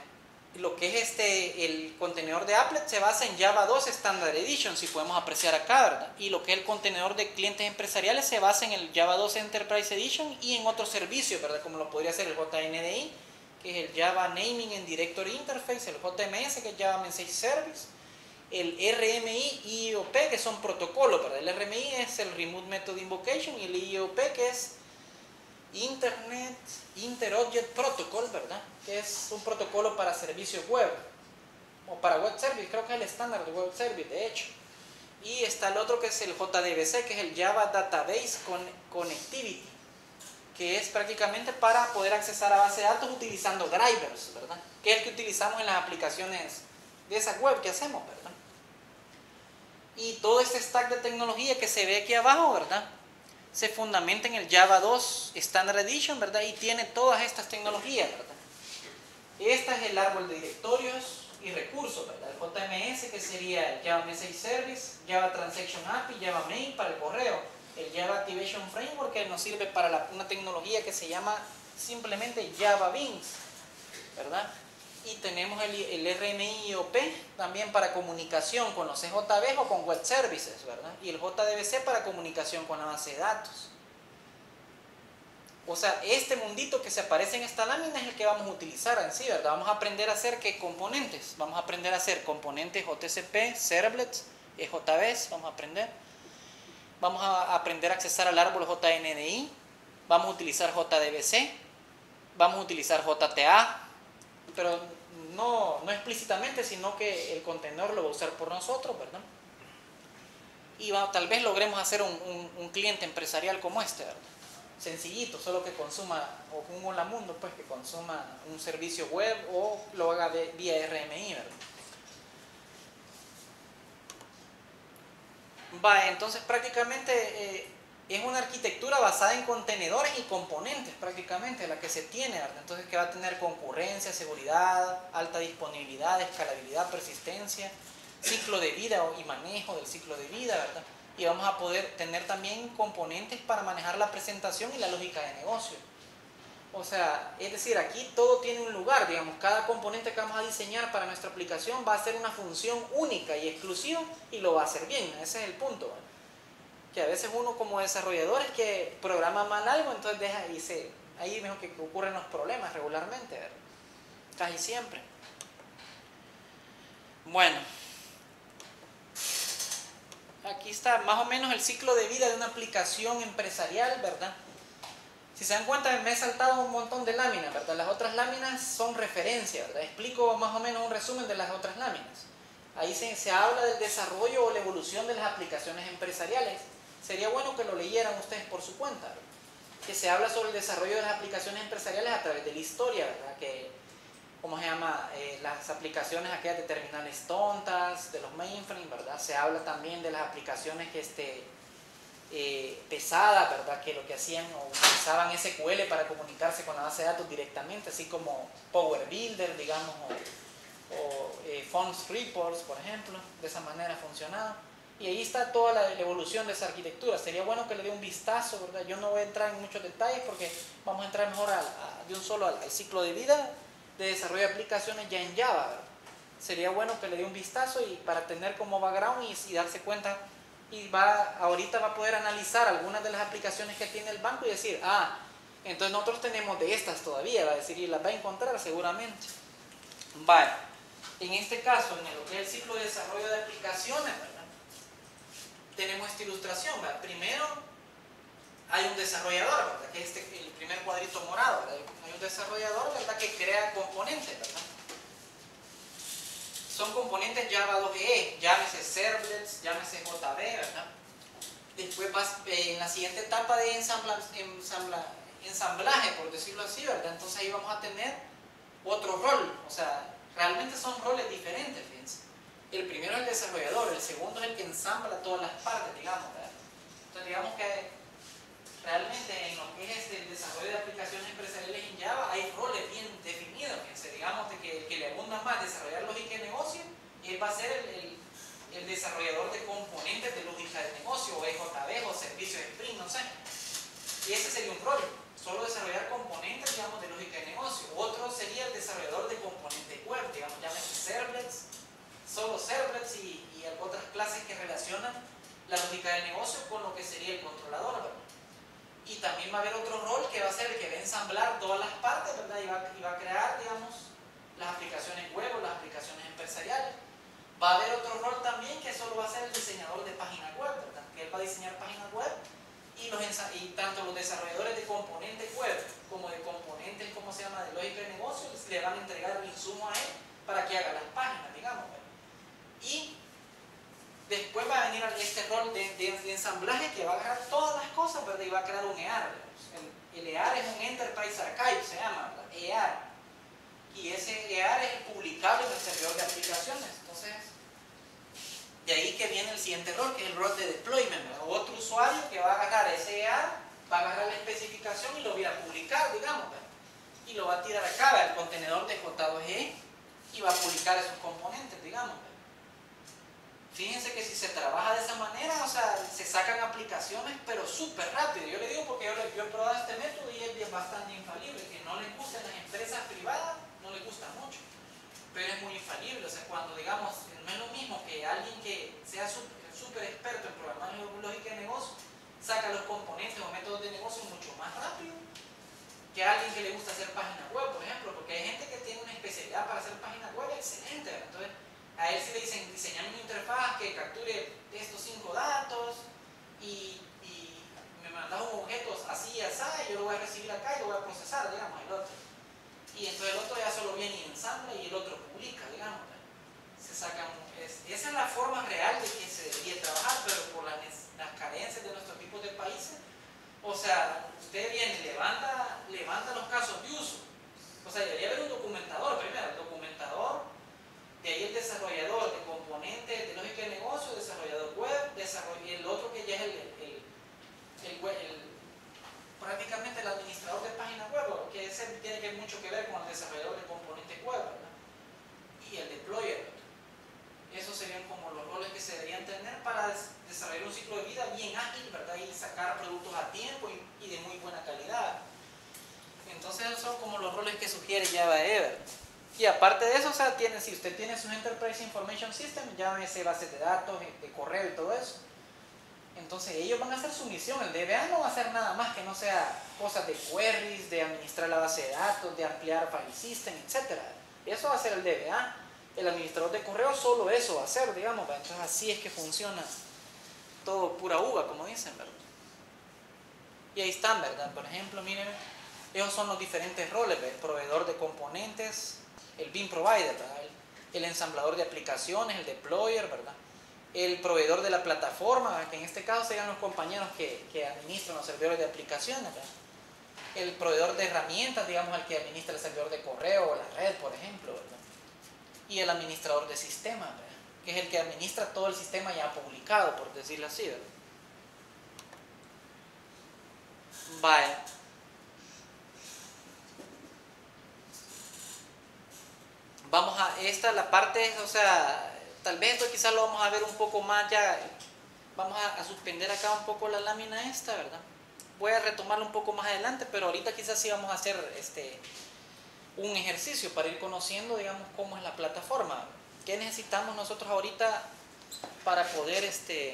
lo que es el contenedor de Applet se basa en Java 2 Standard Edition, si podemos apreciar acá, ¿verdad? Y lo que es el contenedor de clientes empresariales se basa en el Java 2 Enterprise Edition y en otros servicios, ¿verdad? Como lo podría ser el JNDI, que es el Java Naming and Directory Interface, el JMS, que es Java Message Service, el RMI y IOP, que son protocolos, ¿verdad? El RMI es el Remote Method Invocation y el IOP, que es Internet Inter-Object Protocol, ¿verdad? Que es un protocolo para servicios web o para web service, creo que es el estándar de web service, de hecho. Y está el otro que es el JDBC, que es el Java Database Connectivity, que es prácticamente para poder accesar a base de datos utilizando drivers, ¿verdad? Que es el que utilizamos en las aplicaciones de esa web que hacemos, ¿verdad? Y todo este stack de tecnología que se ve aquí abajo, ¿verdad? Se fundamenta en el Java 2 Standard Edition, ¿verdad? Y tiene todas estas tecnologías, ¿verdad? Este es el árbol de directorios y recursos, ¿verdad? El JMS, que sería el Java Message Service, Java Transaction API, Java Mail para el correo, el Java Activation Framework, que nos sirve para una tecnología que se llama simplemente Java Beans, ¿verdad? Y tenemos el RMI IOP también para comunicación con los CJB o con web services, ¿verdad? Y el JDBC para comunicación con la base de datos. O sea, este mundito que se aparece en esta lámina es el que vamos a utilizar en sí, ¿verdad? Vamos a aprender a hacer ¿qué componentes? Vamos a aprender a hacer componentes JCP, servlets, EJBs, vamos a aprender. Vamos a aprender a accesar al árbol JNDI, vamos a utilizar JDBC, vamos a utilizar JTA, pero no explícitamente, sino que el contenedor lo va a usar por nosotros, ¿verdad? Y tal vez logremos hacer un cliente empresarial como este, ¿verdad? Sencillito, solo que consuma, o un Hola Mundo, pues que consuma un servicio web o lo haga vía RMI, ¿verdad? Entonces prácticamente es una arquitectura basada en contenedores y componentes prácticamente la que se tiene, ¿verdad? Entonces que va a tener concurrencia, seguridad, alta disponibilidad, escalabilidad, persistencia, ciclo de vida y manejo del ciclo de vida, ¿verdad? Y vamos a poder tener también componentes para manejar la presentación y la lógica de negocio. O sea, es decir, aquí todo tiene un lugar, digamos, cada componente que vamos a diseñar para nuestra aplicación va a ser una función única y exclusiva y lo va a hacer bien, ese es el punto, ¿verdad? Que a veces uno como desarrollador es que programa mal algo, entonces deja ahí es que ocurren los problemas regularmente, ¿verdad? Casi siempre. Bueno, aquí está más o menos el ciclo de vida de una aplicación empresarial, ¿verdad? Si se dan cuenta, me he saltado un montón de láminas, ¿verdad? Las otras láminas son referencia, ¿verdad? Explico más o menos un resumen de las otras láminas. Ahí se habla del desarrollo o la evolución de las aplicaciones empresariales. Sería bueno que lo leyeran ustedes por su cuenta, ¿verdad? Que se habla sobre el desarrollo de las aplicaciones empresariales a través de la historia, ¿verdad? Que, ¿cómo se llama? Las aplicaciones aquellas de terminales tontas, de los mainframes, ¿verdad? Se habla también de las aplicaciones que pesadas, ¿verdad? Que lo que hacían o utilizaban SQL para comunicarse con la base de datos directamente, así como Power Builder, digamos, o Fonts Reports, por ejemplo, de esa manera funcionaba. Y ahí está toda la evolución de esa arquitectura. Sería bueno que le dé un vistazo, ¿verdad? Yo no voy a entrar en muchos detalles porque vamos a entrar mejor de un solo al ciclo de vida de desarrollo de aplicaciones ya en Java, ¿verdad? Sería bueno que le dé un vistazo y para tener como background y darse cuenta, y ahorita va a poder analizar algunas de las aplicaciones que tiene el banco y decir, entonces nosotros tenemos de estas todavía, va a decir, y las va a encontrar seguramente. Vale, en este caso, en lo que es el ciclo de desarrollo de aplicaciones, ¿verdad? Tenemos esta ilustración, ¿verdad? Primero hay un desarrollador, ¿verdad? Que es el primer cuadrito morado, ¿verdad? Hay un desarrollador, ¿verdad? Que crea componentes, ¿verdad? Son componentes Java 2EE, llámese servlets, llámese JB, ¿verdad? Después en la siguiente etapa de ensamblaje, por decirlo así, ¿verdad? Entonces ahí vamos a tener otro rol, o sea, realmente son roles diferentes, fíjense. El primero es el desarrollador, el segundo es el que ensambla todas las partes, digamos, ¿verdad? Entonces digamos que realmente en lo que es el desarrollo de aplicaciones empresariales en Java hay roles bien definidos, fíjense, digamos de que le abunda más desarrollar lógica de negocio, y él va a ser el desarrollador de componentes de lógica de negocio, o EJB, o servicios Spring, no sé. Y ese sería un rol, solo desarrollar componentes, digamos, de lógica de negocio. Otro sería el desarrollador de componentes web, digamos. servlets y otras clases que relacionan la lógica del negocio con lo que sería el controlador, ¿verdad? Y también va a haber otro rol que va a ser el que va a ensamblar todas las partes, ¿verdad? Y va a crear, digamos, las aplicaciones web o las aplicaciones empresariales. Va a haber otro rol también que solo va a ser el diseñador de páginas web, ¿verdad? Que él va a diseñar páginas web y tanto los desarrolladores de componentes web como de componentes, ¿cómo se llama?, de lógica de negocio, le van a entregar el insumo a él para que haga las páginas, digamos, ¿verdad? Y después va a venir este rol de ensamblaje que va a agarrar todas las cosas, ¿verdad? Y va a crear un EAR. El EAR es un Enterprise Archive, se llama, ¿verdad? EAR. Y ese EAR es el publicable en el servidor de aplicaciones. Entonces, de ahí que viene el siguiente rol, que es el rol de deployment, ¿verdad? Otro usuario que va a agarrar ese EAR, va a agarrar la especificación y lo va a publicar, digamos, ¿verdad? Y lo va a tirar acá, ¿verdad?, al contenedor de J2E y va a publicar esos componentes, digamos, ¿verdad? Fíjense que si se trabaja de esa manera, o sea, se sacan aplicaciones, pero súper rápido. Yo le digo porque yo he probado este método y es bastante infalible. Que no les gusta en las empresas privadas, no les gusta mucho, pero es muy infalible. O sea, cuando, digamos, no es lo mismo que alguien que sea súper experto en programar lógica de negocio, saca los componentes o métodos de negocio mucho más rápido que alguien que le gusta hacer páginas web, por ejemplo, porque hay gente que tiene una especialidad para hacer páginas web excelente, ¿verdad? Entonces, a él sí le dicen diseñar una interfaz que capture estos 5 datos y me mandas un objeto así y así, y yo lo voy a recibir acá y lo voy a procesar, digamos, el otro. Y entonces el otro ya solo viene y ensambla y el otro publica, digamos. Se sacan, esa es la forma real de que se debería trabajar, pero por las carencias de nuestros tipos de países, o sea, usted viene y levanta los casos de uso. O sea, debería haber un documentador primero, el documentador. De ahí el desarrollador de componentes de lógica de negocio, desarrollador web, y el otro que ya es prácticamente el administrador de páginas web, que ese tiene mucho que ver con el desarrollador de componentes web, ¿verdad? Y el deployer. Esos serían como los roles que se deberían tener para desarrollar un ciclo de vida bien ágil, ¿verdad? Y sacar productos a tiempo y de muy buena calidad. Entonces esos son como los roles que sugiere Java Ever. Y aparte de eso, o sea, si usted tiene su Enterprise Information System, llámese bases de datos, de correo y todo eso, entonces ellos van a hacer su misión. El DBA no va a hacer nada más que no sea cosas de queries, de administrar la base de datos, de ampliar file system, etc. Eso va a hacer el DBA. El administrador de correo solo eso va a hacer, digamos. Entonces así es que funciona todo pura uva, como dicen, ¿verdad? Y ahí están, ¿verdad? Por ejemplo, miren, esos son los diferentes roles, ¿verdad? El proveedor de componentes, el BIM provider, ¿verdad? El ensamblador de aplicaciones, el deployer, ¿verdad? El proveedor de la plataforma, ¿verdad?, que en este caso serían los compañeros que administran los servidores de aplicaciones, ¿verdad? El proveedor de herramientas, digamos, al que administra el servidor de correo o la red, por ejemplo, ¿verdad? Y el administrador de sistemas, ¿verdad?, que es el que administra todo el sistema ya publicado, por decirlo así, ¿verdad? Vale. Vamos a, la parte, o sea, tal vez esto quizás lo vamos a ver un poco más ya, vamos a suspender acá un poco la lámina esta, ¿verdad? Voy a retomarlo un poco más adelante, pero ahorita quizás sí vamos a hacer un ejercicio para ir conociendo, digamos, cómo es la plataforma. ¿Qué necesitamos nosotros ahorita para poder,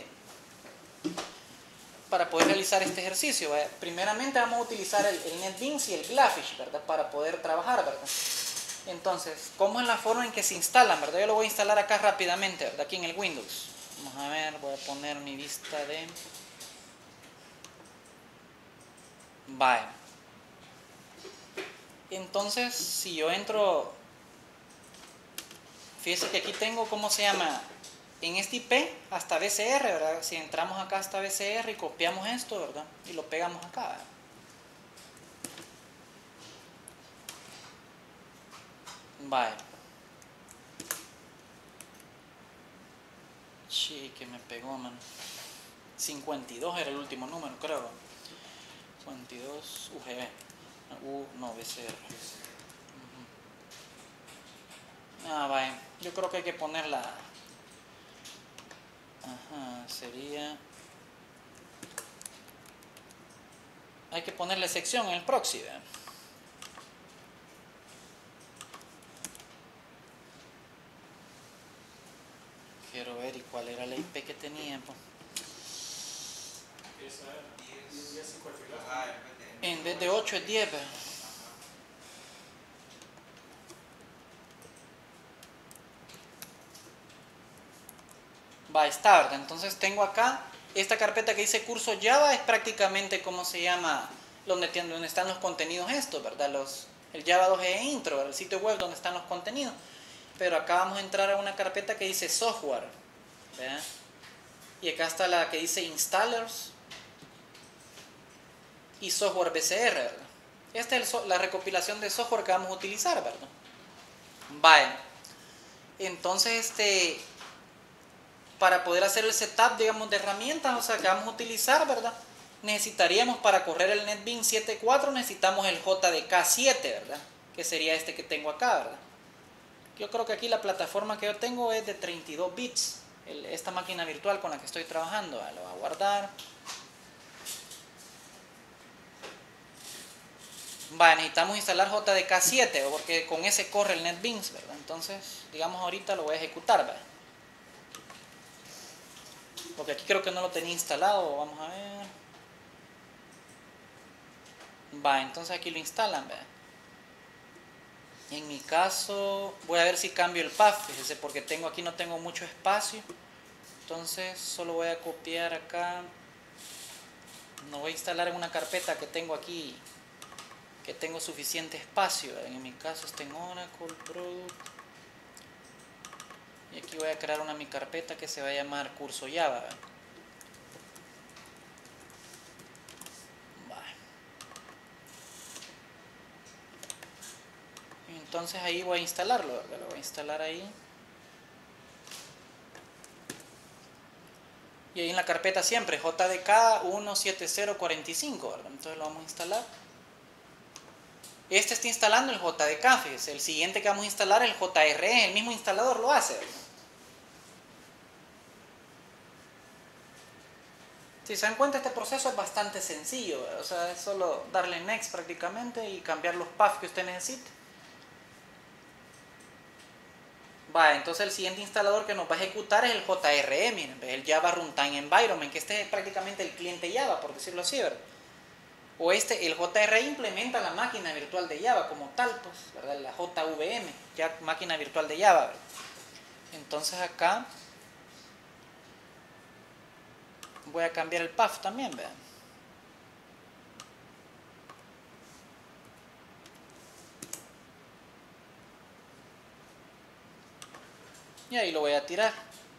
realizar este ejercicio? ¿Verdad? Primeramente vamos a utilizar el NetBeans y el Glafish, ¿verdad?, para poder trabajar, ¿verdad? Entonces, ¿cómo es la forma en que se instalan, verdad? Yo lo voy a instalar acá rápidamente, ¿verdad?, aquí en el Windows. Vamos a ver, voy a poner mi vista de... Vale. Entonces, si yo entro... Fíjense que aquí tengo, ¿cómo se llama? En este IP hasta BCR, ¿verdad? Si entramos acá hasta BCR y copiamos esto, ¿verdad?, y lo pegamos acá, ¿verdad? Vale. Sí, que me pegó, man. 52 era el último número, creo. 52 UGB. No, BCR. Ah, vale. Yo creo que hay que ponerla. Ajá, sería... Hay que ponerle sección en el proxy, ¿verdad? quiero ver y cuál era la IP que tenía. Pues. Esa es 10 y cualquier En vez de 8 es 10. Pues. Va, está, ¿verdad? Entonces tengo acá esta carpeta que dice curso Java, es prácticamente como se llama, donde están los contenidos estos, ¿verdad? El Java 2E intro, el sitio web donde están los contenidos. Pero acá vamos a entrar a una carpeta que dice software, ¿verdad? Y acá está la que dice installers y software BCR, ¿verdad? Esta es la recopilación de software que vamos a utilizar, ¿verdad? Vale. Entonces, para poder hacer el setup, digamos, de herramientas, o sea, que vamos a utilizar, ¿verdad? Necesitaríamos, para correr el NetBeans 7.4, necesitamos el JDK 7, ¿verdad? Que sería este que tengo acá, ¿verdad? Yo creo que aquí la plataforma que yo tengo es de 32 bits, esta máquina virtual con la que estoy trabajando. Lo voy a guardar. Necesitamos instalar JDK 7, porque con ese corre el NetBeans, ¿verdad? Entonces, digamos, ahorita lo voy a ejecutar, ¿verdad? Porque aquí creo que no lo tenía instalado, vamos a ver. Entonces aquí lo instalan, ¿verdad? En mi caso, voy a ver si cambio el path, fíjese, porque aquí no tengo mucho espacio. Entonces, solo voy a copiar acá. No voy a instalar en una carpeta que tengo aquí, que tengo suficiente espacio. En mi caso está en Oracle Product. Y aquí voy a crear mi carpeta que se va a llamar curso Java. Entonces ahí voy a instalarlo, ¿verdad? Lo voy a instalar ahí. Y ahí en la carpeta siempre, JDK 17045, ¿verdad? Entonces lo vamos a instalar. Este está instalando el JDK, fíjese. El siguiente que vamos a instalar es el JRE, el mismo instalador lo hace, ¿verdad? Si se dan cuenta, este proceso es bastante sencillo, ¿verdad? O sea, es solo darle next prácticamente y cambiar los paths que usted necesite. Entonces el siguiente instalador que nos va a ejecutar es el JRE, miren, el Java Runtime Environment, que este es prácticamente el cliente Java, por decirlo así, ¿verdad? O el JRE implementa la máquina virtual de Java como tal, pues, ¿verdad? La JVM, ya máquina virtual de Java, ¿verdad? Entonces acá voy a cambiar el path también, ¿verdad? Y ahí lo voy a tirar.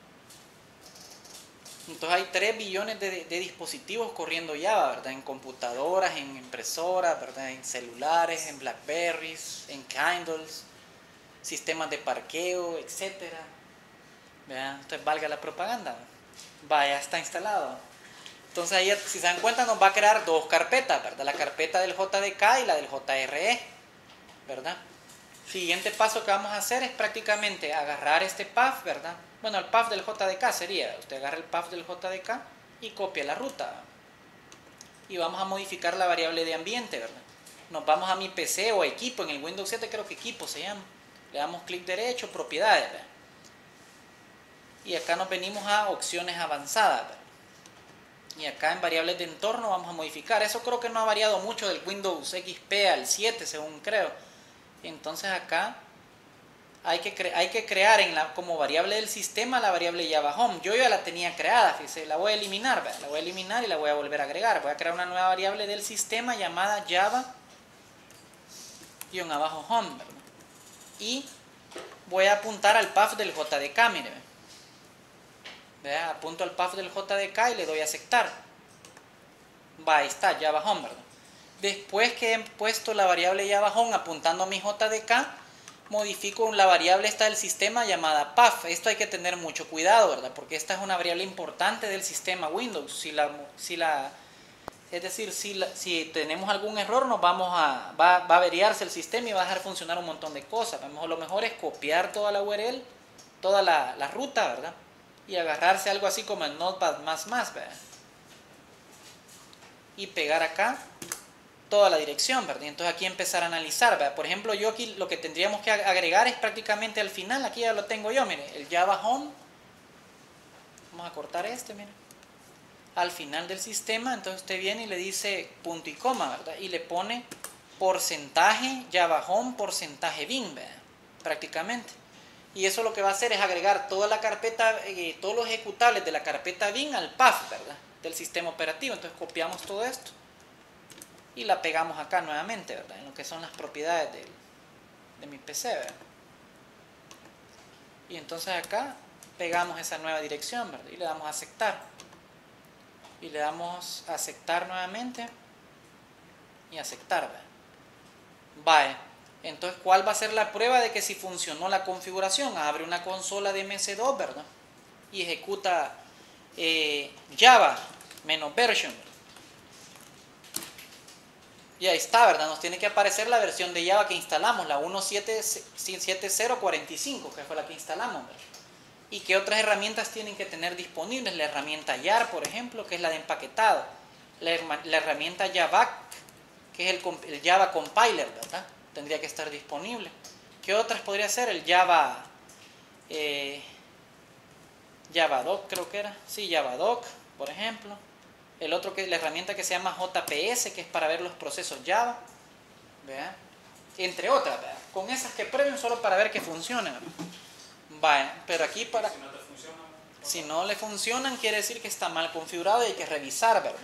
Entonces hay 3 billones de dispositivos corriendo Java, ¿verdad? En computadoras, en impresoras, ¿verdad? En celulares, en Blackberries, en Kindles, sistemas de parqueo, etc. Entonces valga la propaganda. Ya está instalado. Entonces ahí, si se dan cuenta, nos va a crear 2 carpetas, ¿verdad? La carpeta del JDK y la del JRE, ¿verdad? Siguiente paso que vamos a hacer es prácticamente agarrar este path, ¿verdad? Bueno, el path del JDK sería, usted agarra el path del JDK y copia la ruta. Y vamos a modificar la variable de ambiente, ¿verdad? Nos vamos a mi PC o equipo, en el Windows 7 creo que equipo se llama. Le damos clic derecho, propiedades, ¿verdad? Y acá nos venimos a opciones avanzadas, ¿verdad? Y acá en variables de entorno vamos a modificar. Eso creo que no ha variado mucho del Windows XP al 7, según creo. Entonces acá hay que crear como variable del sistema la variable Java Home. Yo ya la tenía creada, fíjese, la voy a eliminar, ¿verdad? La voy a eliminar y la voy a volver a agregar. Voy a crear una nueva variable del sistema llamada Java-Home, ¿verdad? Y voy a apuntar al path del JDK, mire. ¿Verdad? Apunto al path del JDK y le doy a aceptar. Ahí está, Java Home, ¿verdad? Después que he puesto la variable Java Home apuntando a mi JDK, modifico la variable esta del sistema llamada path. Esto hay que tener mucho cuidado, ¿verdad? Porque esta es una variable importante del sistema Windows. Es decir, si tenemos algún error, va a averiarse el sistema y va a dejar funcionar un montón de cosas. Lo mejor es copiar toda la URL, toda la ruta, ¿verdad? Y agarrarse algo así como el Notepad++, ¿verdad? Y pegar acá toda la dirección, ¿verdad? Y entonces aquí empezar a analizar, ¿verdad? Por ejemplo, yo aquí lo que tendríamos que agregar es prácticamente al final, aquí ya lo tengo yo, mire, el Java Home Vamos a cortar este, mira. Al final del sistema, entonces usted viene y le dice punto y coma, ¿verdad? Y le pone porcentaje Java Home, porcentaje bin, ¿verdad? Prácticamente. Y eso lo que va a hacer es agregar toda la carpeta, todos los ejecutables de la carpeta bin al path, ¿verdad? Del sistema operativo. Entonces copiamos todo esto y la pegamos acá nuevamente, ¿verdad? En lo que son las propiedades de mi PC, ¿verdad? Y entonces acá pegamos esa nueva dirección, ¿verdad? Y le damos a aceptar. Y le damos a aceptar nuevamente y aceptar, ¿verdad? Vale. Entonces, ¿cuál va a ser la prueba de que si funcionó la configuración? Abre una consola de MS2, ¿verdad? Y ejecuta Java menos version. Y ahí está, ¿verdad? Nos tiene que aparecer la versión de Java que instalamos, la 1.7.0.45, que fue la que instalamos, ¿verdad? ¿Y qué otras herramientas tienen que tener disponibles? La herramienta YAR, por ejemplo, que es la de empaquetado. La herramienta JAVAC, que es el Java Compiler, ¿verdad? Tendría que estar disponible. ¿Qué otras podría ser? El Javadoc, creo que era. Sí, Javadoc, por ejemplo. El otro que es la herramienta que se llama JPS, que es para ver los procesos Java. ¿Vean? Entre otras, ¿vean? Con esas que prueben solo para ver que funcionan. Vale, pero aquí para... Si no te funciona, si no le funcionan, quiere decir que está mal configurado y hay que revisar, ¿verdad?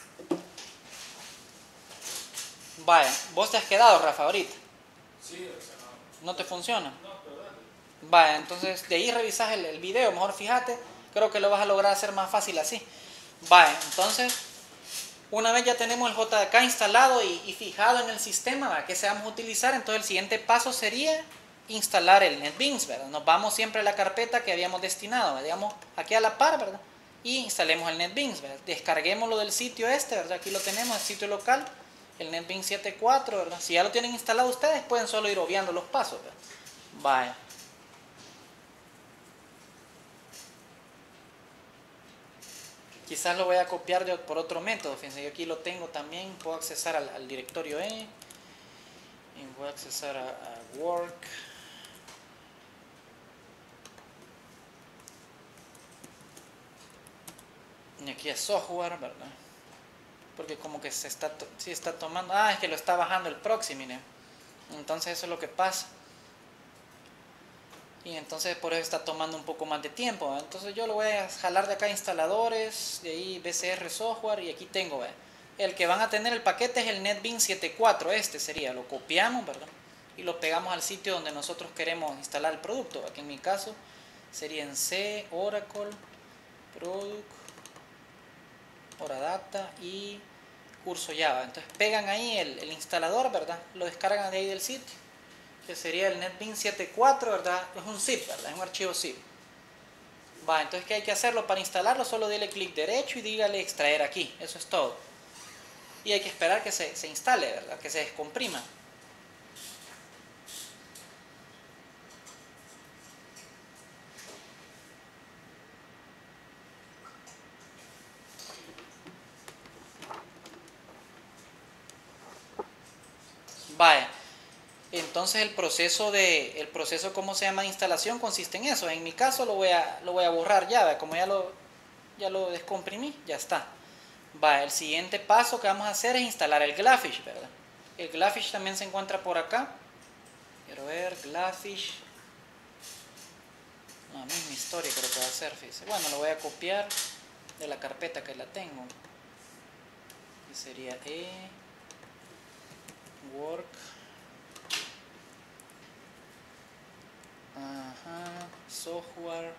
Vaya, vos te has quedado, Rafa, ahorita. sí, o sea, ¿No te funciona? no, pero dale. Vaya, entonces de ahí revisas el video, mejor fíjate, creo que lo vas a lograr hacer más fácil así. Vaya, entonces, una vez ya tenemos el JDK instalado y fijado en el sistema, ¿verdad? Que se vamos a utilizar, entonces el siguiente paso sería instalar el NetBeans, ¿verdad? Nos vamos siempre a la carpeta que habíamos destinado, ¿verdad? Digamos, aquí a la par, ¿verdad? Y instalemos el NetBeans, ¿verdad? Descarguémoslo del sitio este, ¿verdad? Aquí lo tenemos, el sitio local, el NetBeans 7.4, ¿verdad? Si ya lo tienen instalado ustedes, pueden solo ir obviando los pasos, ¿verdad? Vaya. Quizás lo voy a copiar por otro método. Fíjense, yo aquí lo tengo también. Puedo accesar al directorio E. Y voy a accesar a Work. Y aquí es Software, ¿verdad? Porque como que sí está tomando... Ah, es que lo está bajando el proxy, miren. Entonces eso es lo que pasa. Y entonces por eso está tomando un poco más de tiempo, ¿verdad? Entonces yo lo voy a jalar de acá instaladores, de ahí BCR software y aquí tengo, ¿verdad? El que van a tener el paquete es el NetBeans 7.4, este sería, lo copiamos, ¿verdad? Y lo pegamos al sitio donde nosotros queremos instalar el producto, aquí en mi caso sería en C, Oracle, Product, Oradata y curso Java. Entonces pegan ahí el instalador, ¿verdad? Lo descargan de ahí del sitio, que sería el NetBeans 7.4, ¿verdad? Es un zip, ¿verdad? Es un archivo zip. Va, entonces ¿qué hay que hacerlo? Para instalarlo solo dele clic derecho y dígale extraer aquí, eso es todo. Y hay que esperar que se instale, ¿verdad? Que se descomprima. Vaya. Entonces el proceso ¿cómo se llama? De instalación consiste en eso. En mi caso lo voy a borrar ya, ¿ve? Como ya lo descomprimí, ya está. Va, el siguiente paso que vamos a hacer es instalar el Glafish, ¿verdad? El Glafish también se encuentra por acá. Quiero ver, Glafish. No, misma historia creo que va a ser, fíjese. Bueno, lo voy a copiar de la carpeta que la tengo. Y sería work. Ajá, software,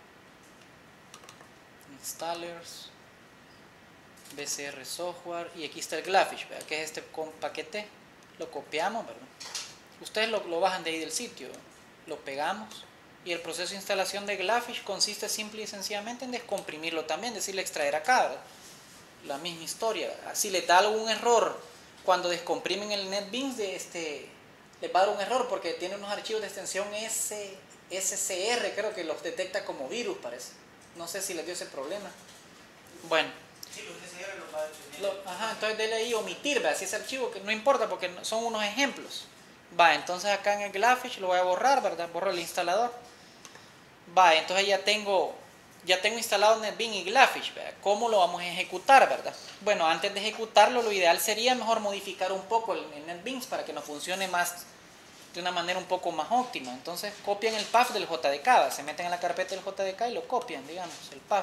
installers, BCR software y aquí está el Glafish, ¿verdad? Que es este paquete, lo copiamos, ¿verdad? Ustedes lo bajan de ahí del sitio, lo pegamos y el proceso de instalación de Glafish consiste simple y sencillamente en descomprimirlo también, decirle extraer acá, ¿verdad? La misma historia, ¿verdad? Si les da algún error cuando descomprimen el NetBeans, les va a dar un error porque tiene unos archivos de extensión SCR, creo que los detecta como virus, parece. No sé si les dio ese problema. Bueno. Sí, los SCR los va a detener. Ajá, entonces dele ahí omitir, ¿verdad? Si ese archivo, que no importa porque son unos ejemplos. Va, entonces acá en el Glafish lo voy a borrar, ¿verdad? Borro el instalador. Va, entonces ya tengo ya tengo instalado NetBeans y GlaFish, ¿verdad? ¿Cómo lo vamos a ejecutar, verdad? Bueno, antes de ejecutarlo, lo ideal sería mejor modificar un poco el NetBeans para que nos funcione más de una manera un poco más óptima. Entonces copian el path del JDK, ¿verdad? Se meten en la carpeta del JDK y lo copian, digamos, el path.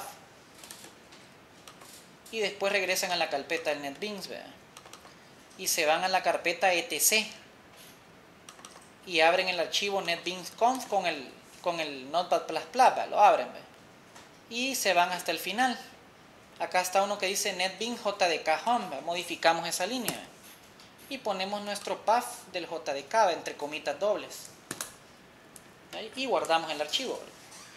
Y después regresan a la carpeta del NetBeans, ¿verdad? Y se van a la carpeta etc. Y abren el archivo netbeans.conf con el Notepad++, ¿verdad? Lo abren, ¿verdad? Y se van hasta el final. Acá está uno que dice NetBeans JDK Home, ¿verdad? Modificamos esa línea, ¿verdad? Y ponemos nuestro path del JDK entre comitas dobles. ¿Ahí? Y guardamos el archivo, ¿verdad?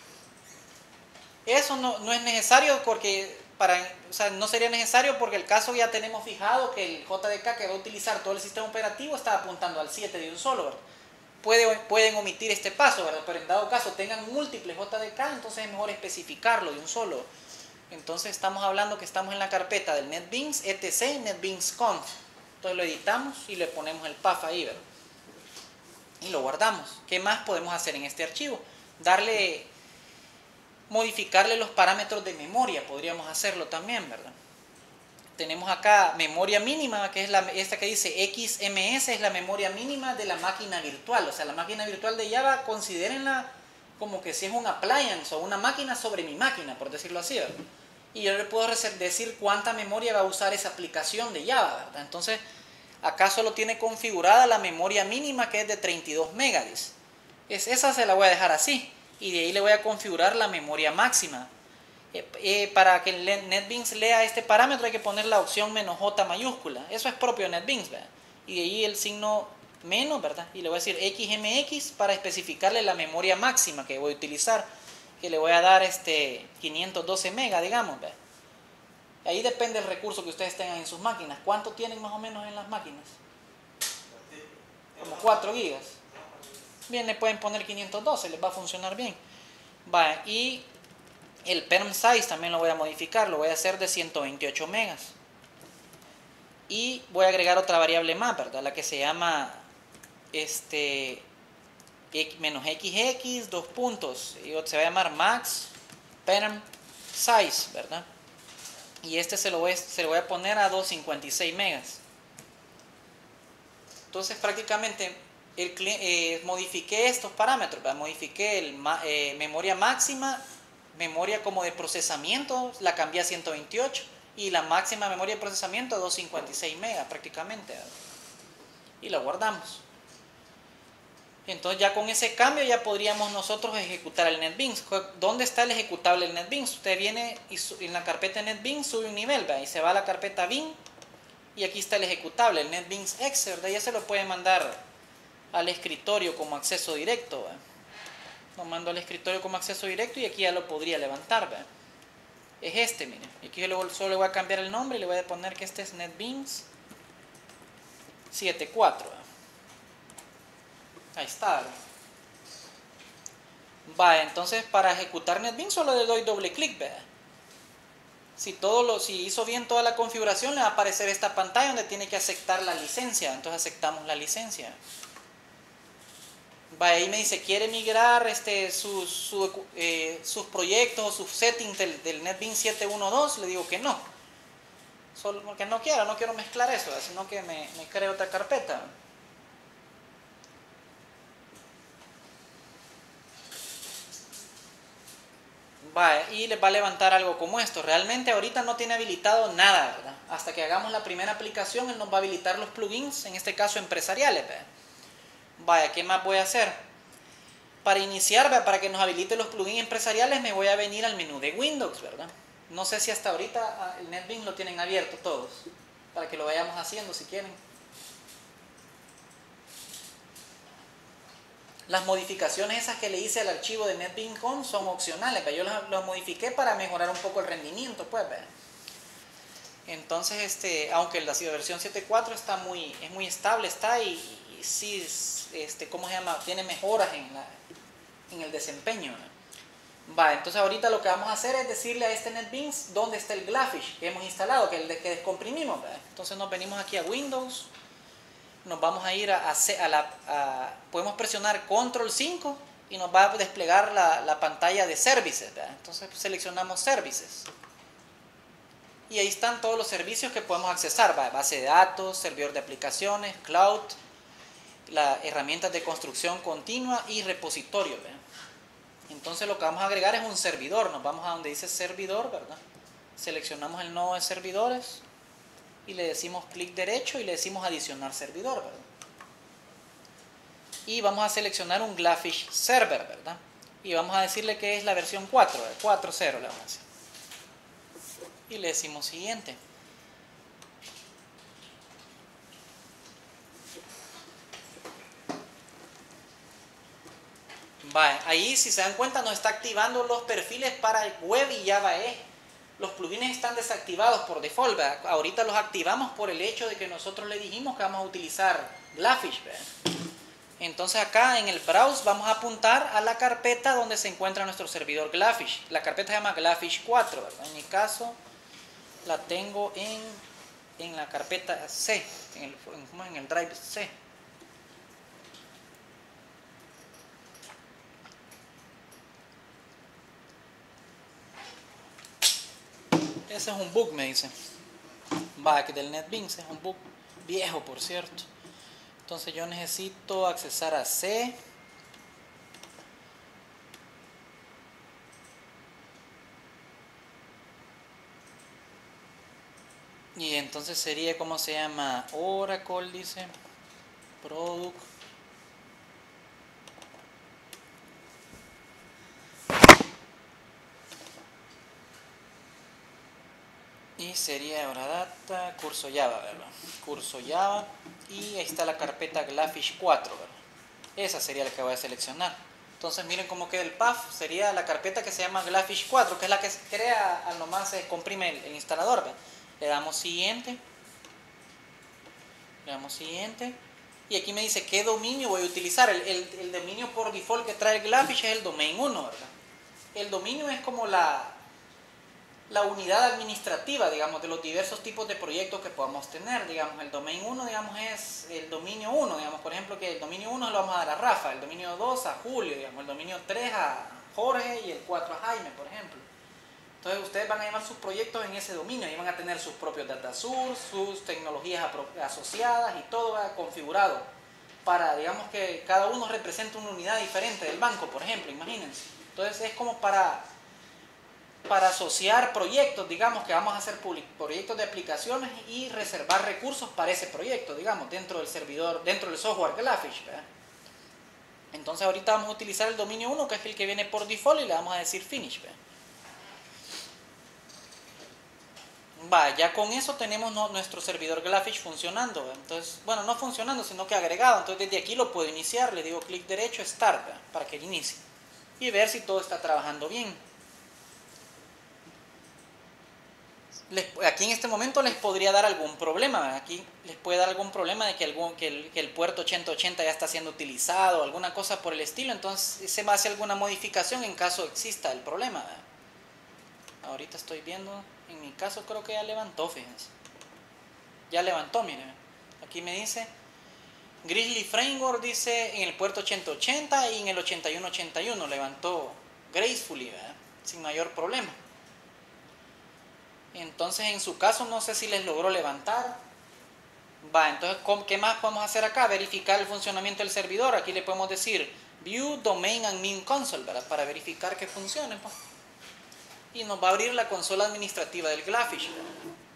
Eso no es necesario porque no sería necesario porque el caso ya tenemos fijado que el JDK que va a utilizar todo el sistema operativo está apuntando al 7 de un solo, ¿verdad? Pueden omitir este paso, ¿verdad? Pero en dado caso tengan múltiples JDK, entonces es mejor especificarlo de un solo. Entonces estamos hablando que estamos en la carpeta del NetBeans etc netbeans.conf. Entonces lo editamos y le ponemos el path ahí, ¿verdad? Y lo guardamos. ¿Qué más podemos hacer en este archivo? Modificarle los parámetros de memoria, podríamos hacerlo también, ¿verdad? Tenemos acá memoria mínima, que es esta que dice XMS, es la memoria mínima de la máquina virtual. O sea, la máquina virtual de Java, considérenla como que si es un appliance o una máquina sobre mi máquina, por decirlo así, ¿verdad? Y yo le puedo decir cuánta memoria va a usar esa aplicación de Java, ¿verdad? Entonces, acá solo tiene configurada la memoria mínima, que es de 32 megas. Esa se la voy a dejar así. Y de ahí le voy a configurar la memoria máxima. Para que el NetBeans lea este parámetro hay que poner la opción "-j" mayúscula. Eso es propio de NetBeans, ¿verdad? Y de ahí el signo menos, ¿verdad? Y le voy a decir XMX para especificarle la memoria máxima que voy a utilizar. Que le voy a dar 512 megas, digamos, ¿verdad? Ahí depende del recurso que ustedes tengan en sus máquinas. ¿Cuánto tienen más o menos en las máquinas? Como 4 gigas. Bien, le pueden poner 512, les va a funcionar bien. Va, y el perm size también lo voy a modificar, lo voy a hacer de 128 megas. Y voy a agregar otra variable más, ¿verdad? La que se llama -xx, 2 puntos. Y se va a llamar max perm size, ¿verdad? Y se lo voy a poner a 256 megas. Entonces prácticamente modifiqué estos parámetros, ¿verdad? Modifiqué memoria máxima, memoria como de procesamiento, la cambié a 128 y la máxima memoria de procesamiento a 256 megas prácticamente, ¿verdad? Y la guardamos. Entonces ya con ese cambio ya podríamos nosotros ejecutar el NetBeans. ¿Dónde está el ejecutable del NetBeans? Usted viene y en la carpeta de NetBeans sube un nivel, ¿verdad? Y se va a la carpeta bin y aquí está el ejecutable, el NetBeans Exe, ¿verdad? Ya se lo puede mandar al escritorio como acceso directo, ¿verdad? Lo mando al escritorio como acceso directo y aquí ya lo podría levantar, ¿verdad? Es miren. Y aquí yo solo le voy a cambiar el nombre y le voy a poner que este es NetBeans 7.4, ¿verdad? Ahí está. Va, entonces para ejecutar NetBeans solo le doy doble clic, ¿verdad? Si hizo bien toda la configuración, le va a aparecer esta pantalla donde tiene que aceptar la licencia. Entonces aceptamos la licencia. Va, ahí me dice, ¿quiere migrar sus proyectos o sus settings del NetBeans 7.1.2? Le digo que no. Solo porque no quiero mezclar eso, sino que me cree otra carpeta. Va, y les va a levantar algo como esto. Realmente ahorita no tiene habilitado nada, ¿verdad? Hasta que hagamos la primera aplicación, él nos va a habilitar los plugins, en este caso empresariales, ¿verdad? Vaya, ¿qué más voy a hacer? Para iniciar, ¿verdad? Para que nos habilite los plugins empresariales, me voy a venir al menú de Windows, ¿verdad? No sé si hasta ahorita el NetBeans lo tienen abierto todos, para que lo vayamos haciendo si quieren. Las modificaciones esas que le hice al archivo de NetBeans Home son opcionales, ¿verdad? Yo las modifiqué para mejorar un poco el rendimiento, pues, ¿verdad? Entonces, aunque la versión 7.4 es muy estable, y sí, ¿cómo se llama? Tiene mejoras en el desempeño, ¿no? Va, entonces ahorita lo que vamos a hacer es decirle a este NetBeans dónde está el GlaFish que hemos instalado, que descomprimimos, ¿verdad? Entonces nos venimos aquí a Windows, nos vamos a ir podemos presionar Control 5 y nos va a desplegar la pantalla de services, ¿verdad? Entonces seleccionamos services. Y ahí están todos los servicios que podemos accesar, ¿verdad? Base de datos, servidor de aplicaciones, cloud, las herramientas de construcción continua y repositorio, ¿verdad? Entonces lo que vamos a agregar es un servidor. Nos vamos a donde dice servidor, ¿verdad? Seleccionamos el nodo de servidores y le decimos clic derecho y le decimos adicionar servidor, ¿verdad? Y vamos a seleccionar un GlaFish Server, ¿verdad? Y vamos a decirle que es la versión 4, 4.0 le vamos a decir. Y le decimos siguiente. Vale, ahí si se dan cuenta nos está activando los perfiles para el web y Java EE. Los plugins están desactivados por default, ¿verdad? Ahorita los activamos por el hecho de que nosotros le dijimos que vamos a utilizar GlaFish, ¿verdad? Entonces acá en el browse vamos a apuntar a la carpeta donde se encuentra nuestro servidor GlaFish. La carpeta se llama GlaFish 4, ¿verdad? En mi caso la tengo en la carpeta C, en el drive C. Ese es un bug, me dice. Back del NetBeans, es un bug viejo, por cierto. Entonces yo necesito accesar a C. Y entonces sería, ¿cómo se llama? Oracle, dice. Product. Y sería ahora data, curso Java, ¿verdad? Curso Java. Y ahí está la carpeta GlaFish 4, ¿verdad? Esa sería la que voy a seleccionar. Entonces miren cómo queda el path. Sería la carpeta que se llama GlaFish 4, que es la que se crea al nomás se comprime el instalador, ¿verdad? Le damos siguiente. Le damos siguiente. Y aquí me dice qué dominio voy a utilizar. El dominio por default que trae GlaFish es el domain 1, ¿verdad? El dominio es como la unidad administrativa, digamos, de los diversos tipos de proyectos que podamos tener. Digamos, el domain 1, digamos, es el dominio 1, digamos, por ejemplo, que el dominio 1 lo vamos a dar a Rafa, el dominio 2 a Julio, digamos, el dominio 3 a Jorge y el 4 a Jaime, por ejemplo. Entonces ustedes van a llamar sus proyectos en ese dominio y van a tener sus propios data source, sus tecnologías asociadas y todo va configurado para, digamos, que cada uno represente una unidad diferente del banco, por ejemplo, imagínense. Entonces es como para asociar proyectos, digamos, que vamos a hacer proyectos de aplicaciones y reservar recursos para ese proyecto, digamos, dentro del servidor, dentro del software GlaFish, ¿verdad? Entonces ahorita vamos a utilizar el dominio 1, que es el que viene por default, y le vamos a decir finish, ¿verdad? Va, ya con eso tenemos nuestro servidor GlaFish funcionando, ¿verdad? Entonces, bueno, no funcionando, sino que agregado. Entonces desde aquí lo puedo iniciar, le digo clic derecho, Start, ¿verdad? Para que inicie y ver si todo está trabajando bien. Aquí en este momento les podría dar algún problema, ¿verdad? Aquí les puede dar algún problema de que el puerto 8080 ya está siendo utilizado, alguna cosa por el estilo. Entonces se va a hacer alguna modificación en caso exista el problema, ¿verdad? Ahorita estoy viendo, en mi caso creo que ya levantó, fíjense. Ya levantó, miren. Aquí me dice Grizzly Framework, dice en el puerto 8080 y en el 8181 levantó gracefully, ¿verdad? Sin mayor problema. Entonces en su caso no sé si les logró levantar. Va, entonces ¿qué más podemos hacer acá? Verificar el funcionamiento del servidor. Aquí le podemos decir View Domain Admin Console, ¿verdad? Para verificar que funcione, pues. Y nos va a abrir la consola administrativa del GlaFish, ¿verdad?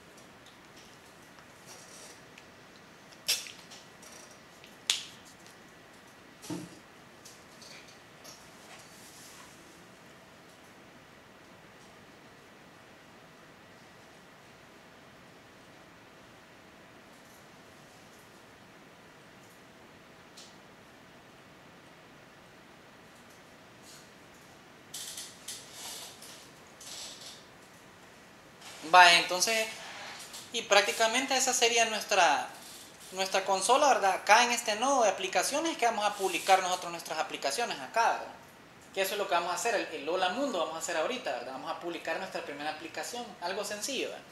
Va, entonces, y prácticamente esa sería nuestra consola, ¿verdad? Acá en este nodo de aplicaciones que vamos a publicar nosotros nuestras aplicaciones acá, ¿verdad? Que eso es lo que vamos a hacer, el Hola Mundo vamos a hacer ahorita, ¿verdad? Vamos a publicar nuestra primera aplicación, algo sencillo, ¿verdad?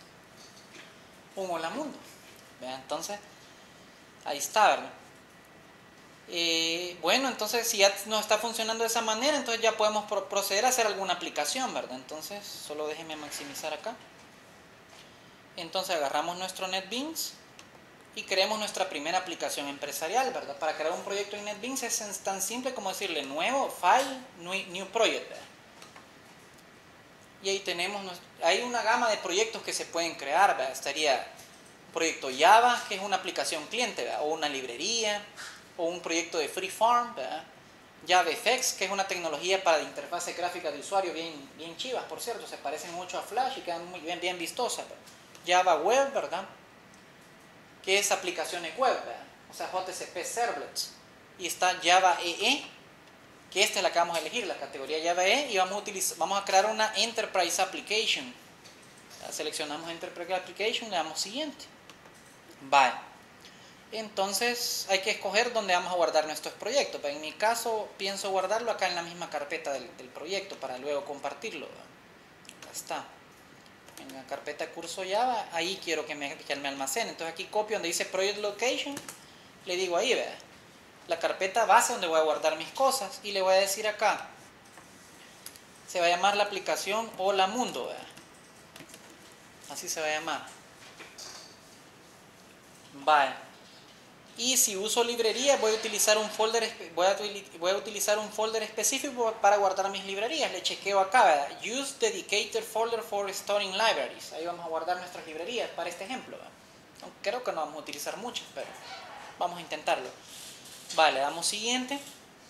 Un Hola Mundo, ¿verdad? Entonces, ahí está, ¿verdad? Bueno, entonces si ya nos está funcionando de esa manera, entonces ya podemos proceder a hacer alguna aplicación, ¿verdad? Entonces, solo déjenme maximizar acá. Entonces agarramos nuestro NetBeans y creemos nuestra primera aplicación empresarial, ¿verdad? Para crear un proyecto en NetBeans es tan simple como decirle nuevo, file, new project, ¿verdad? Y ahí tenemos, hay una gama de proyectos que se pueden crear, ¿verdad? Estaría un proyecto Java, que es una aplicación cliente, ¿verdad? O una librería, o un proyecto de Freeform, ¿verdad? JavaFX, que es una tecnología para la interfase gráfica de usuario bien chivas, por cierto, se parecen mucho a Flash y quedan muy bien vistosas, ¿verdad? Java Web, ¿verdad? Que es aplicaciones web, ¿verdad? O sea, JCP Servlets. Y está Java EE, que esta es la que vamos a elegir, la categoría Java EE, y vamos a crear una Enterprise Application. Seleccionamos Enterprise Application, le damos siguiente. Vale. Entonces hay que escoger dónde vamos a guardar nuestros proyectos. En mi caso pienso guardarlo acá en la misma carpeta del proyecto para luego compartirlo. Acá está. En la carpeta curso Java, ahí quiero que me almacene. Entonces aquí copio donde dice Project Location, le digo ahí, ¿verdad? La carpeta base donde voy a guardar mis cosas y le voy a decir acá, se va a llamar la aplicación Hola Mundo, ¿verdad? Así se va a llamar. Vale. Y si uso librería voy a utilizar un folder específico para guardar mis librerías. Le chequeo acá, ¿verdad? Use dedicated folder for storing libraries. Ahí vamos a guardar nuestras librerías para este ejemplo, ¿verdad? Creo que no vamos a utilizar muchas, pero vamos a intentarlo. Vale, le damos siguiente.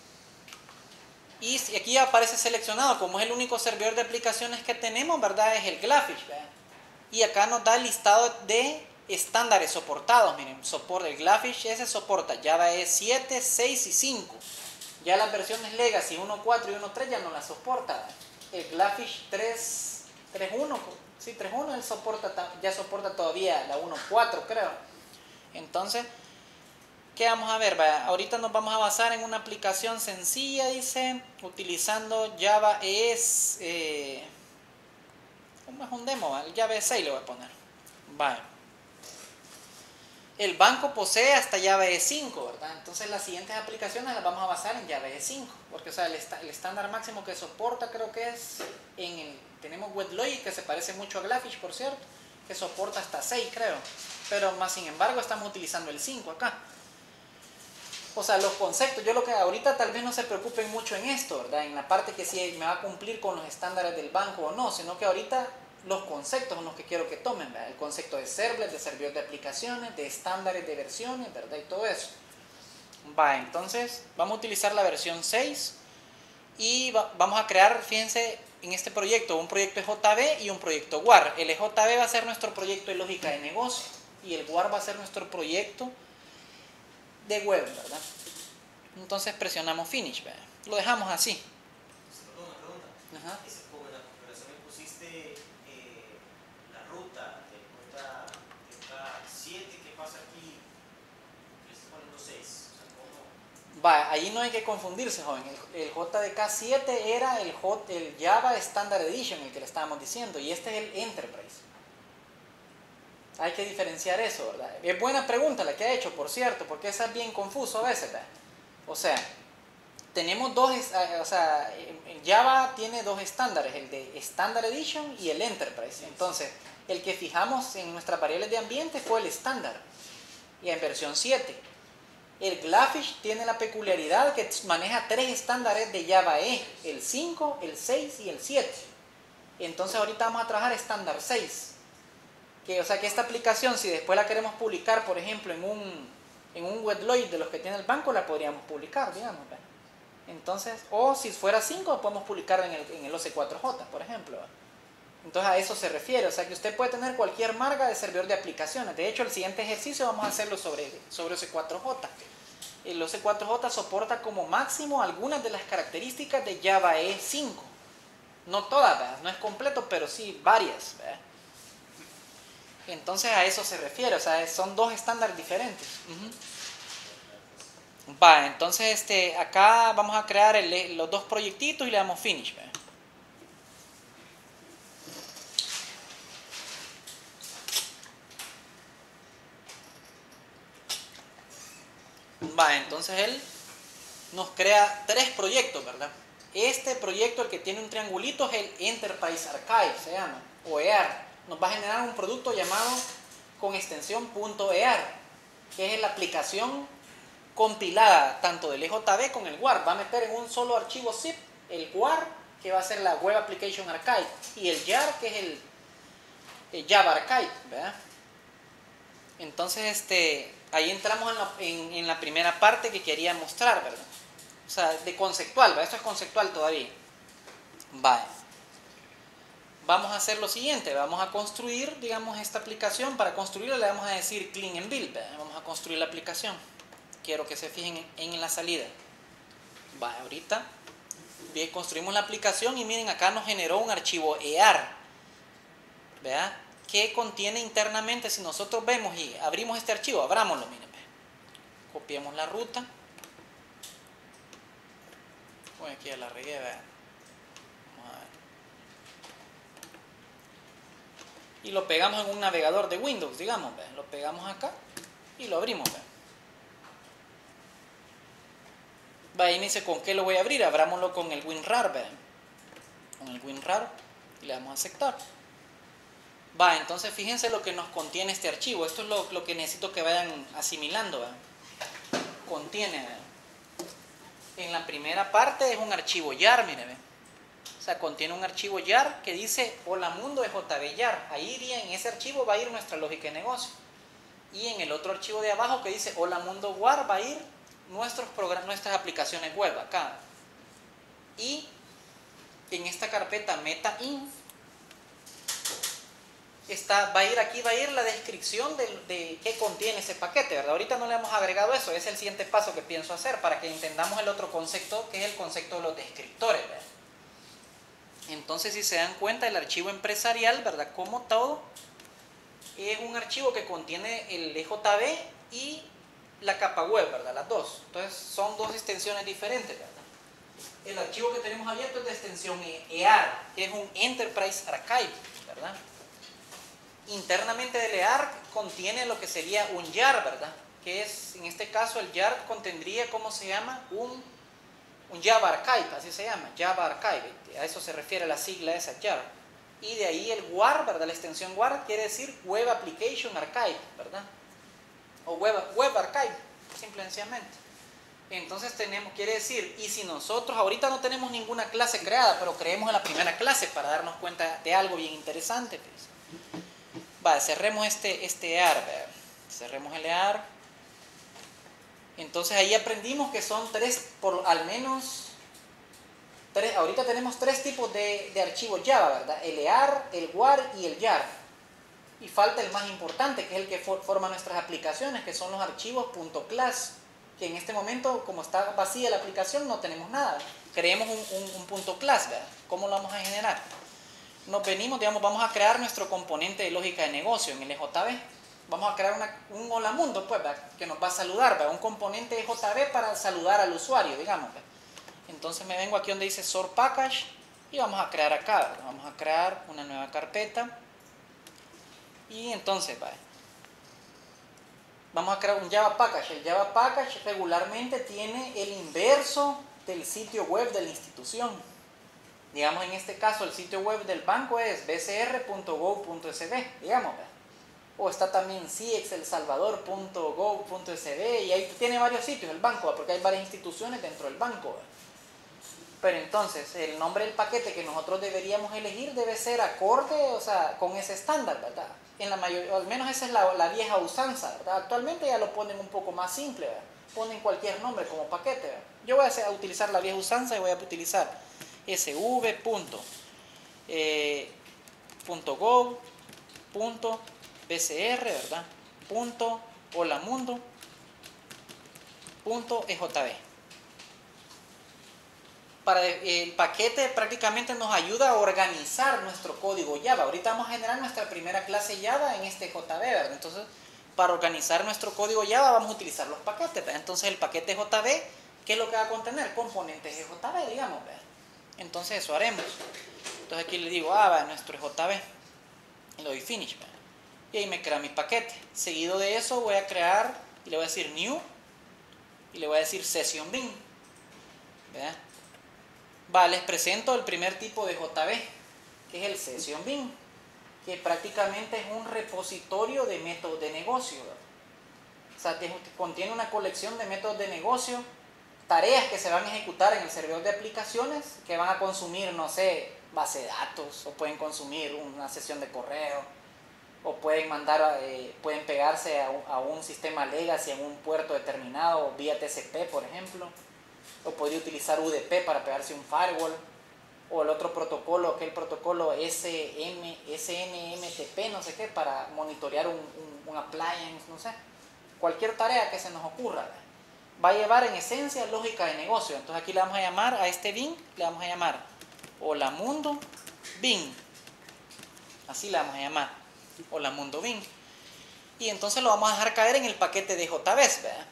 Y aquí aparece seleccionado, como es el único servidor de aplicaciones que tenemos, ¿verdad? Es el Glafish, ¿verdad? Y acá nos da el listado de estándares soportados. Miren, el Glafish ese soporta Java EE 7, 6 y 5. Ya las versiones Legacy 1.4 y 1.3 ya no las soporta. El Glafish 3.1, sí, 3.1 él ya soporta todavía la 1.4, creo. Entonces, ¿qué vamos a ver? Ahorita nos vamos a basar en una aplicación sencilla, dice, utilizando Java EE. ¿Cómo es un demo? El Java EE 6 le voy a poner. Vale. El banco posee hasta Java EE 5, ¿verdad? Entonces las siguientes aplicaciones las vamos a basar en Java EE 5, porque o sea, el estándar máximo que soporta creo que es tenemos WebLogic, que se parece mucho a Glafish, por cierto, que soporta hasta 6, creo, pero más sin embargo estamos utilizando el 5 acá. O sea, los conceptos, yo lo que ahorita tal vez no se preocupen mucho en esto, ¿verdad? En la parte que si me va a cumplir con los estándares del banco o no, sino que ahorita los conceptos son los que quiero que tomen, ¿verdad? El concepto de servlet, de servidor de aplicaciones, de estándares de versiones, ¿verdad? Y todo eso. Entonces vamos a utilizar la versión 6 y vamos a crear, fíjense, en este proyecto, un proyecto EJB y un proyecto WAR. El EJB va a ser nuestro proyecto de lógica de negocio y el WAR va a ser nuestro proyecto de web, ¿verdad? Entonces presionamos Finish, ¿verdad? Lo dejamos así. Una pregunta. Ajá. Como en la configuración me pusiste la ruta de ruta 7, ¿qué pasa aquí? Le estoy poniendo 6. O sea, ¿cómo? Ahí no hay que confundirse, joven. El JDK 7 era el Java Standard Edition, el que le estábamos diciendo, y este es el Enterprise. Hay que diferenciar eso, ¿verdad? Es buena pregunta la que ha hecho, por cierto, porque esa es bien confuso a veces, ¿verdad? O sea, tenemos Java tiene dos estándares, el de Standard Edition y el Enterprise. Entonces, el que fijamos en nuestras variables de ambiente fue el estándar, y en versión 7. El Glafish tiene la peculiaridad que maneja 3 estándares de Java EE, el 5, el 6 y el 7. Entonces, ahorita vamos a trabajar estándar 6. O sea que esta aplicación, si después la queremos publicar, por ejemplo, en un WebLogic de los que tiene el banco, la podríamos publicar, digamos. Entonces, o si fuera 5, podemos publicar en el OC4J, por ejemplo. Entonces a eso se refiere, o sea que usted puede tener cualquier marca de servidor de aplicaciones. De hecho, el siguiente ejercicio vamos a hacerlo sobre OC4J. El OC4J soporta como máximo algunas de las características de Java EE 5. No todas, ¿verdad? No es completo, pero sí varias, ¿verdad? Entonces a eso se refiere, o sea, son dos estándares diferentes. Entonces acá vamos a crear los dos proyectitos y le damos Finish. Entonces él nos crea 3 proyectos, ¿verdad? Este proyecto, el que tiene un triangulito, es el Enterprise Archive, se llama, o EAR. Nos va a generar un producto llamado con extensión .ear, que es la aplicación compilada tanto del EJB con el WAR. Va a meter en un solo archivo zip el WAR, que va a ser la Web Application Archive, y el YAR, que es el Java Archive, ¿verdad? Entonces, ahí entramos en la primera parte que quería mostrar, ¿verdad? O sea, de conceptual, ¿verdad? Esto es conceptual todavía. Vale. Vamos a hacer lo siguiente, vamos a construir, digamos, esta aplicación. Para construirla le vamos a decir clean and build, ¿verdad? Vamos a construir la aplicación. Quiero que se fijen en la salida. Vale, ahorita bien, construimos la aplicación y miren, acá nos generó un archivo EAR, ¿verdad? Que contiene internamente, si nosotros vemos y abrimos este archivo, abrámoslo, miren, copiamos la ruta. Bueno, aquí ya la regué, ¿verdad? Vamos a ver. Y lo pegamos en un navegador de Windows, digamos, ¿verdad? Lo pegamos acá y lo abrimos, ¿verdad? Va, y me dice, ¿con qué lo voy a abrir? Abrámoslo con el WinRAR, ¿verdad? Con el WinRAR y le damos a aceptar. Va, entonces fíjense lo que nos contiene este archivo. Esto es lo que necesito que vayan asimilando, ¿verdad? Contiene, ¿verdad? En la primera parte es un archivo YAR, miren, ¿verdad? O sea, contiene un archivo YAR que dice Hola Mundo EJB YAR. Ahí iría, en ese archivo va a ir nuestra lógica de negocio. Y en el otro archivo de abajo que dice Hola Mundo WAR va a ir nuestras aplicaciones web acá. Y en esta carpeta metainf va a ir la descripción de qué contiene ese paquete, ¿verdad? Ahorita no le hemos agregado eso, es el siguiente paso que pienso hacer para que entendamos el otro concepto, que es el concepto de los descriptores, ¿verdad? Entonces, si se dan cuenta, el archivo empresarial, ¿verdad? Como todo, es un archivo que contiene el EJB y la capa web, ¿verdad? Las dos. Entonces, son dos extensiones diferentes, ¿verdad? El archivo que tenemos abierto es de extensión EAR, que es un Enterprise Archive, ¿verdad? Internamente del EAR contiene lo que sería un YAR, ¿verdad? Que es, en este caso, el YAR contendría, ¿cómo se llama? Un Java Archive, así se llama, Java Archive. A eso se refiere la sigla esa, YAR. Y de ahí el WAR, ¿verdad? La extensión WAR quiere decir Web Application Archive, ¿verdad? O Web Archive, simplemente. Entonces quiere decir, y si nosotros ahorita no tenemos ninguna clase creada, pero creemos en la primera clase para darnos cuenta de algo bien interesante, pues. Vale, cerremos este EAR, ¿verdad? Cerremos el EAR. Entonces ahí aprendimos que son al menos tres, ahorita tenemos 3 tipos de archivos Java, ¿verdad? El EAR, el WAR y el YAR. Y falta el más importante, que es el que forma nuestras aplicaciones, que son los archivos .class, que en este momento, como está vacía la aplicación, no tenemos nada. Creemos un .class, ¿verdad? ¿Cómo lo vamos a generar? Nos venimos, digamos, vamos a crear nuestro componente de lógica de negocio en el EJB. Vamos a crear un Hola Mundo, pues, ¿verdad? Que nos va a saludar, ¿verdad? Un componente de EJB para saludar al usuario, digamos, ¿verdad? Entonces me vengo aquí donde dice Source Package y vamos a crear acá, ¿verdad? Vamos a crear una nueva carpeta. Y entonces, ¿vale? Vamos a crear un Java Package. El Java Package regularmente tiene el inverso del sitio web de la institución. Digamos, en este caso, el sitio web del banco es bcr.gov.sb, digamos, ¿verdad? O está también cxelsalvador.gov.sb y ahí tiene varios sitios el banco, ¿verdad? Porque hay varias instituciones dentro del banco, ¿verdad? Pero entonces, el nombre del paquete que nosotros deberíamos elegir debe ser acorde, o sea, con ese estándar, ¿verdad? En la mayoría, al menos esa es la vieja usanza, ¿verdad? Actualmente ya lo ponen un poco más simple, ¿verdad? Ponen cualquier nombre como paquete, ¿verdad? Yo voy a utilizar la vieja usanza y voy a utilizar sv.gov.bcr, ¿verdad? .holamundo.ejb. El paquete prácticamente nos ayuda a organizar nuestro código Java. Ahorita vamos a generar nuestra primera clase Java en este JB, ¿verdad? Entonces, para organizar nuestro código Java vamos a utilizar los paquetes, ¿verdad? Entonces, el paquete JB, ¿qué es lo que va a contener? Componentes de JB, digamos, ¿verdad? Entonces, eso haremos. Entonces, aquí le digo, va nuestro JB. Y le doy Finish, ¿verdad? Y ahí me crea mi paquete. Seguido de eso, voy a crear, y le voy a decir New, y le voy a decir Session Bin. ¿verdad? Va, les presento el primer tipo de JB, que es el Session Bin, que prácticamente es un repositorio de métodos de negocio, ¿verdad? O sea, contiene una colección de métodos de negocio, tareas que se van a ejecutar en el servidor de aplicaciones, que van a consumir, no sé, base de datos, o pueden consumir una sesión de correo, o pueden pueden pegarse a un sistema legacy en un puerto determinado, vía TCP, por ejemplo, o podría utilizar UDP para pegarse un firewall, o el otro protocolo, que es el protocolo SNMTP, no sé qué, para monitorear un appliance, no sé. Cualquier tarea que se nos ocurra va a llevar en esencia lógica de negocio. Entonces aquí le vamos a llamar a este bin, le vamos a llamar Hola Mundo Bin. Así le vamos a llamar, Hola Mundo Bin. Y entonces lo vamos a dejar caer en el paquete de JBs, ¿verdad?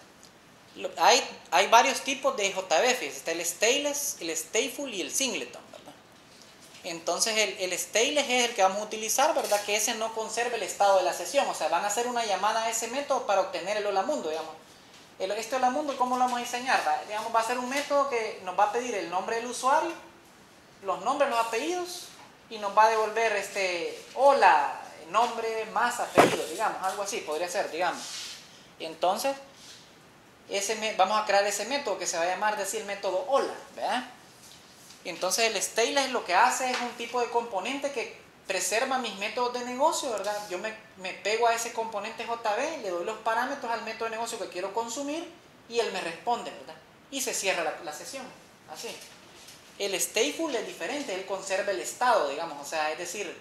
Hay varios tipos de JBs, está el stateless, el stateful y el singleton, ¿verdad? Entonces el stateless es el que vamos a utilizar, ¿verdad? Que ese no conserve el estado de la sesión, o sea, van a hacer una llamada a ese método para obtener el Hola Mundo, digamos. Este Hola Mundo, ¿cómo lo vamos a diseñar? Digamos, va a ser un método que nos va a pedir el nombre del usuario, los nombres, los apellidos, y nos va a devolver hola, nombre más apellido, digamos, algo así, podría ser, digamos. Y entonces, vamos a crear ese método que se va a llamar, el método hola, ¿verdad? Y entonces el stateless lo que hace es un tipo de componente que preserva mis métodos de negocio, ¿verdad? Yo me pego a ese componente JB, le doy los parámetros al método de negocio que quiero consumir y él me responde, ¿verdad? Y se cierra la sesión, así. El stateful es diferente, él conserva el estado, digamos, o sea, es decir,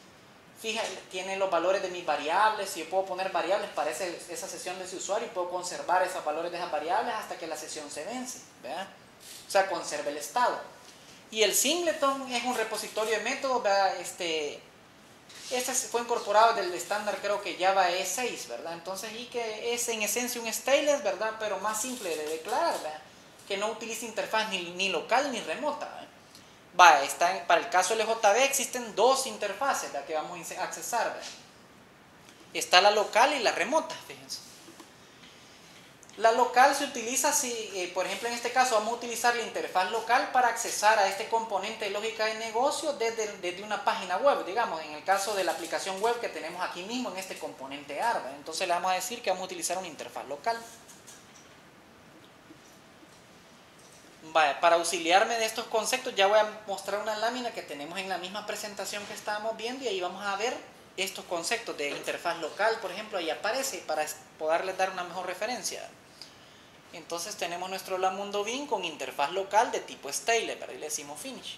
tiene los valores de mis variables, y yo puedo poner variables para esa sesión de ese usuario y puedo conservar esos valores de esas variables hasta que la sesión se vence, ¿verdad? O sea, conserva el estado. Y el singleton es un repositorio de métodos, ¿verdad? Este fue incorporado del estándar, creo que Java E6, ¿verdad? Entonces, y que es en esencia un stateless, ¿verdad? Pero más simple de declarar, ¿verdad? Que no utiliza interfaz ni local ni remota, ¿verdad? Para el caso LJB existen dos interfaces, ¿verdad? Que vamos a accesar, ¿verdad? Está la local y la remota, fíjense. La local se utiliza si, por ejemplo, en este caso vamos a utilizar la interfaz local para accesar a este componente de lógica de negocio desde una página web, digamos, en el caso de la aplicación web que tenemos aquí mismo en este componente ARBA. Entonces le vamos a decir que vamos a utilizar una interfaz local. Vale, para auxiliarme de estos conceptos ya voy a mostrar una lámina que tenemos en la misma presentación que estábamos viendo y ahí vamos a ver estos conceptos de interfaz local, por ejemplo, ahí aparece para poderles dar una mejor referencia. Entonces tenemos nuestro Hola Mundo Bin con interfaz local de tipo stateless, ¿verdad? Y le decimos finish.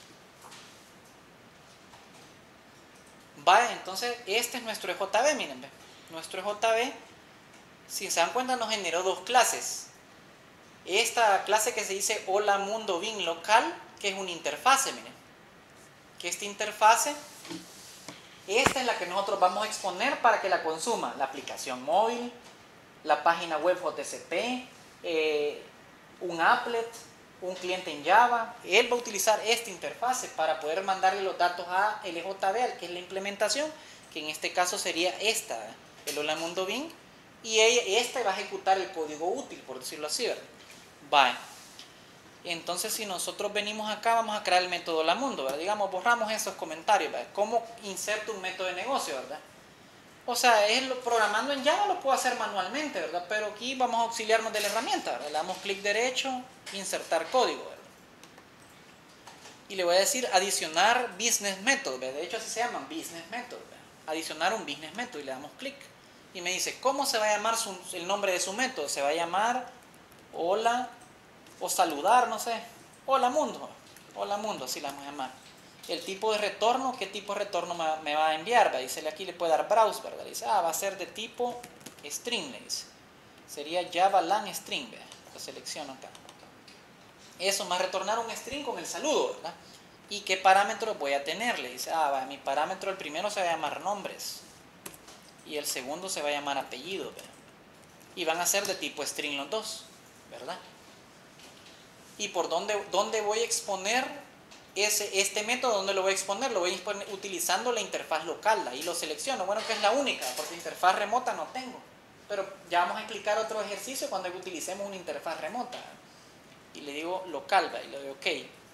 Vale, entonces este es nuestro EJB, miren, ¿ve? Nuestro EJB, si se dan cuenta, nos generó dos clases. Esta clase que se dice Hola Mundo Bin local, que es una interfase, miren. Que esta interfase, esta es la que nosotros vamos a exponer para que la consuma la aplicación móvil, la página web JCP, un applet, un cliente en Java. Él va a utilizar esta interfase para poder mandarle los datos a LJB, que es la implementación, que en este caso sería esta, el Hola Mundo Bin, y esta va a ejecutar el código útil, por decirlo así, ¿verdad? Vale. Entonces, si nosotros venimos acá, vamos a crear el método Hola Mundo, ¿verdad? Digamos, borramos esos comentarios, ¿verdad? ¿Cómo inserto un método de negocio, verdad? O sea, programando en Java lo puedo hacer manualmente, ¿verdad? Pero aquí vamos a auxiliarnos de la herramienta, ¿verdad? Le damos clic derecho, insertar código, ¿verdad? Y le voy a decir adicionar business method, ¿verdad? De hecho así se llaman, business method, ¿verdad? Adicionar un business method y le damos clic. Y me dice, ¿cómo se va a llamar el nombre de su método? Se va a llamar hola o saludar, no sé. Hola mundo, así la vamos a llamar. El tipo de retorno, ¿qué tipo de retorno me va a enviar? ¿Va? Dice aquí le puede dar browse, ¿verdad? Dice, va a ser de tipo string, le dice. Sería Java lang string, ¿verdad? Lo selecciono acá. Eso me va a retornar un string con el saludo, ¿verdad? ¿Y qué parámetros voy a tener? Le dice, mi parámetro, el primero se va a llamar nombres. Y el segundo se va a llamar apellido, ¿verdad? Y van a ser de tipo string los dos, ¿verdad? ¿Y por dónde voy a exponer este método? ¿Dónde lo voy a exponer? Lo voy a exponer utilizando la interfaz local. Ahí lo selecciono. Bueno, que es la única, porque interfaz remota no tengo. Pero ya vamos a explicar otro ejercicio cuando utilicemos una interfaz remota. y le digo local, ¿va? Y le doy OK.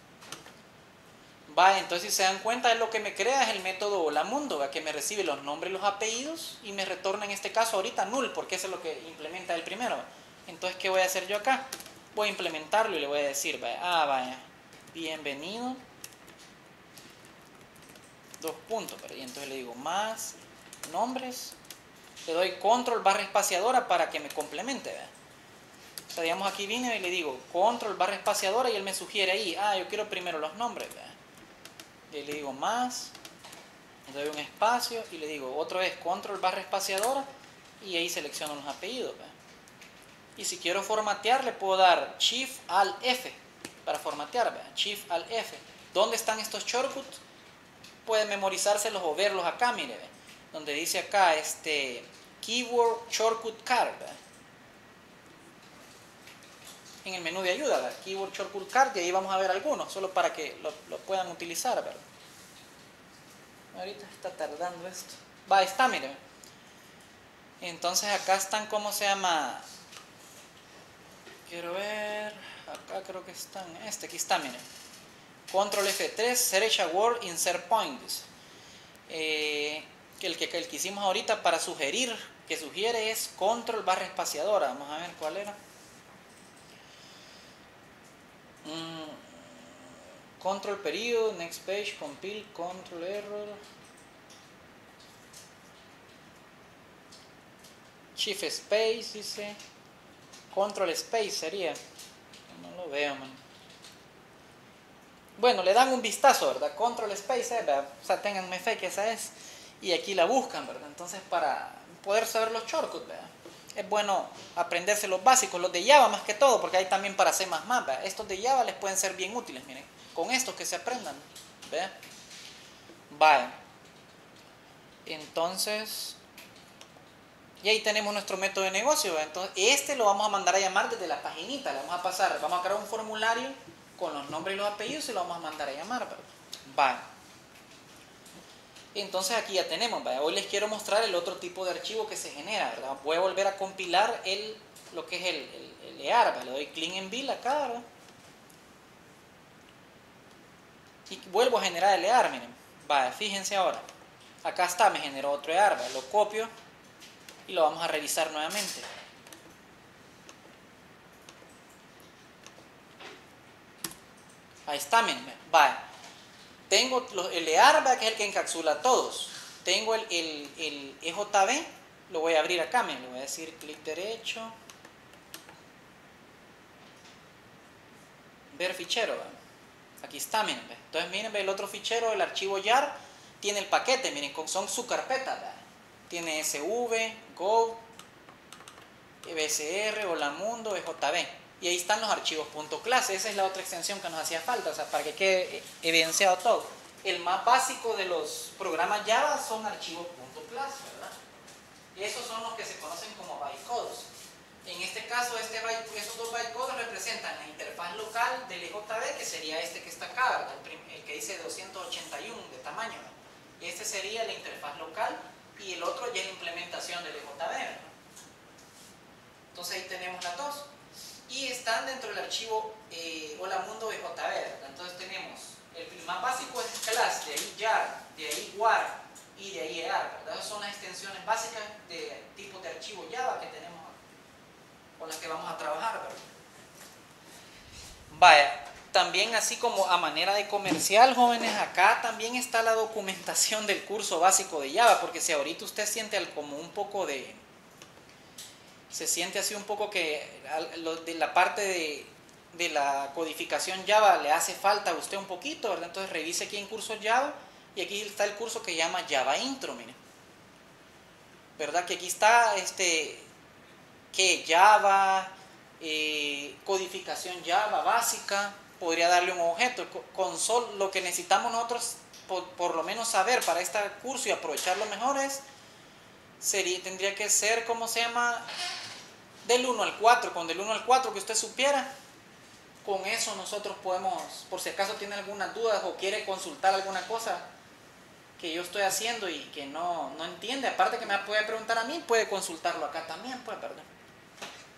Va, entonces si se dan cuenta, es lo que me crea es el método hola mundo, ¿va? Que me recibe los nombres y los apellidos y me retorna en este caso ahorita null, porque eso es lo que implementa el primero, ¿va? Entonces, ¿qué voy a hacer yo acá? Voy a implementarlo y le voy a decir, vaya, bienvenido, dos puntos, ¿verdad? Y entonces le digo más nombres, le doy control barra espaciadora para que me complemente, ¿verdad? O sea, digamos, aquí vine y le digo control barra espaciadora y él me sugiere ahí, yo quiero primero los nombres, ¿verdad? Y le digo más, le doy un espacio y le digo otra vez control barra espaciadora y ahí selecciono los apellidos, ¿verdad? Y si quiero formatear le puedo dar Shift Alt F para formatear, ¿verdad? Shift Alt F. ¿Dónde están estos shortcuts? Pueden memorizárselos o verlos acá, mire, ¿verdad? Donde dice acá Keyword Shortcut Card, ¿verdad? En el menú de ayuda, ¿verdad? Keyword Shortcut Card, y ahí vamos a ver algunos, solo para que lo puedan utilizar, ¿verdad? Ahorita está tardando esto. Va, está, mire. Entonces acá están, ¿cómo se llama? Quiero ver, acá creo que están, aquí está, miren. Control F3, Search a Word, Insert Points. El que hicimos ahorita para sugerir, que sugiere es Control barra espaciadora. Vamos a ver cuál era. Control Period, Next Page, Compile, Control Error. Shift Space, dice. Control Space sería. No lo veo, man. Bueno, le dan un vistazo, ¿verdad? Control Space, ¿verdad? O sea, ténganme fe que esa es. Y aquí la buscan, ¿verdad? Entonces, para poder saber los shortcuts, ¿verdad? Es bueno aprenderse los básicos, los de Java más que todo, porque hay también para C++, ¿verdad? Estos de Java les pueden ser bien útiles, miren. Con estos que se aprendan, ¿verdad? Vale. Entonces, y ahí tenemos nuestro método de negocio, ¿verdad? Entonces, lo vamos a mandar a llamar desde la paginita. Le vamos a pasar, vamos a crear un formulario con los nombres y los apellidos y lo vamos a mandar a llamar, ¿verdad? Vale. Entonces aquí ya tenemos, ¿verdad? Hoy les quiero mostrar el otro tipo de archivo que se genera, ¿verdad? Voy a volver a compilar lo que es el EAR, ¿verdad? Le doy clean en bill acá, ¿verdad? Y vuelvo a generar el EAR, miren. Vale, fíjense ahora. Acá está, me generó otro EAR, ¿verdad? Lo copio y lo vamos a revisar nuevamente. Ahí está, miren. Vale. Tengo el EAR, que es el que encapsula a todos. Tengo el EJB, lo voy a abrir acá, miren, le voy a decir clic derecho. Ver fichero, ¿verdad? Aquí está, miren. Entonces, miren, el otro fichero, el archivo YAR, tiene el paquete, miren, son su carpeta, ¿verdad? Tiene SV, Go, BSR, Hola Mundo, EJB. Y ahí están los archivos .class. Esa es la otra extensión que nos hacía falta, o sea, para que quede evidenciado todo. El más básico de los programas Java son archivos .class, ¿verdad? Y esos son los que se conocen como bytecodes. En este caso, esos dos bytecodes representan la interfaz local del EJB, que sería este que está acá, ¿verdad? El que dice 281 de tamaño, ¿verdad? Y este sería la interfaz local y el otro ya es la implementación del EJB, ¿verdad? Entonces ahí tenemos las dos. Y están dentro del archivo Hola Mundo EJB, ¿verdad? Entonces tenemos el más básico es class, de ahí jar, de ahí war y de ahí EAR, ¿verdad? Esas son las extensiones básicas de tipos de archivo Java que tenemos con las que vamos a trabajar, ¿verdad? Vaya, también así como a manera de comercial, jóvenes, acá también está la documentación del curso básico de Java, porque si ahorita usted siente como un poco se siente así un poco que de la parte de la codificación Java le hace falta a usted un poquito, ¿verdad? Entonces revise aquí en cursos Java y aquí está el curso que llama Java Intro, miren. ¿Verdad? Que aquí está que Java, codificación Java básica, podría darle un objeto. Console, lo que necesitamos nosotros por lo menos saber para este curso y aprovecharlo mejor tendría que ser, ¿cómo se llama? Del 1 al 4, con del 1 al 4 que usted supiera, con eso nosotros podemos, por si acaso tiene algunas dudas o quiere consultar alguna cosa que yo estoy haciendo y que no entiende, aparte que me puede preguntar a mí, puede consultarlo acá también, pues, ¿verdad?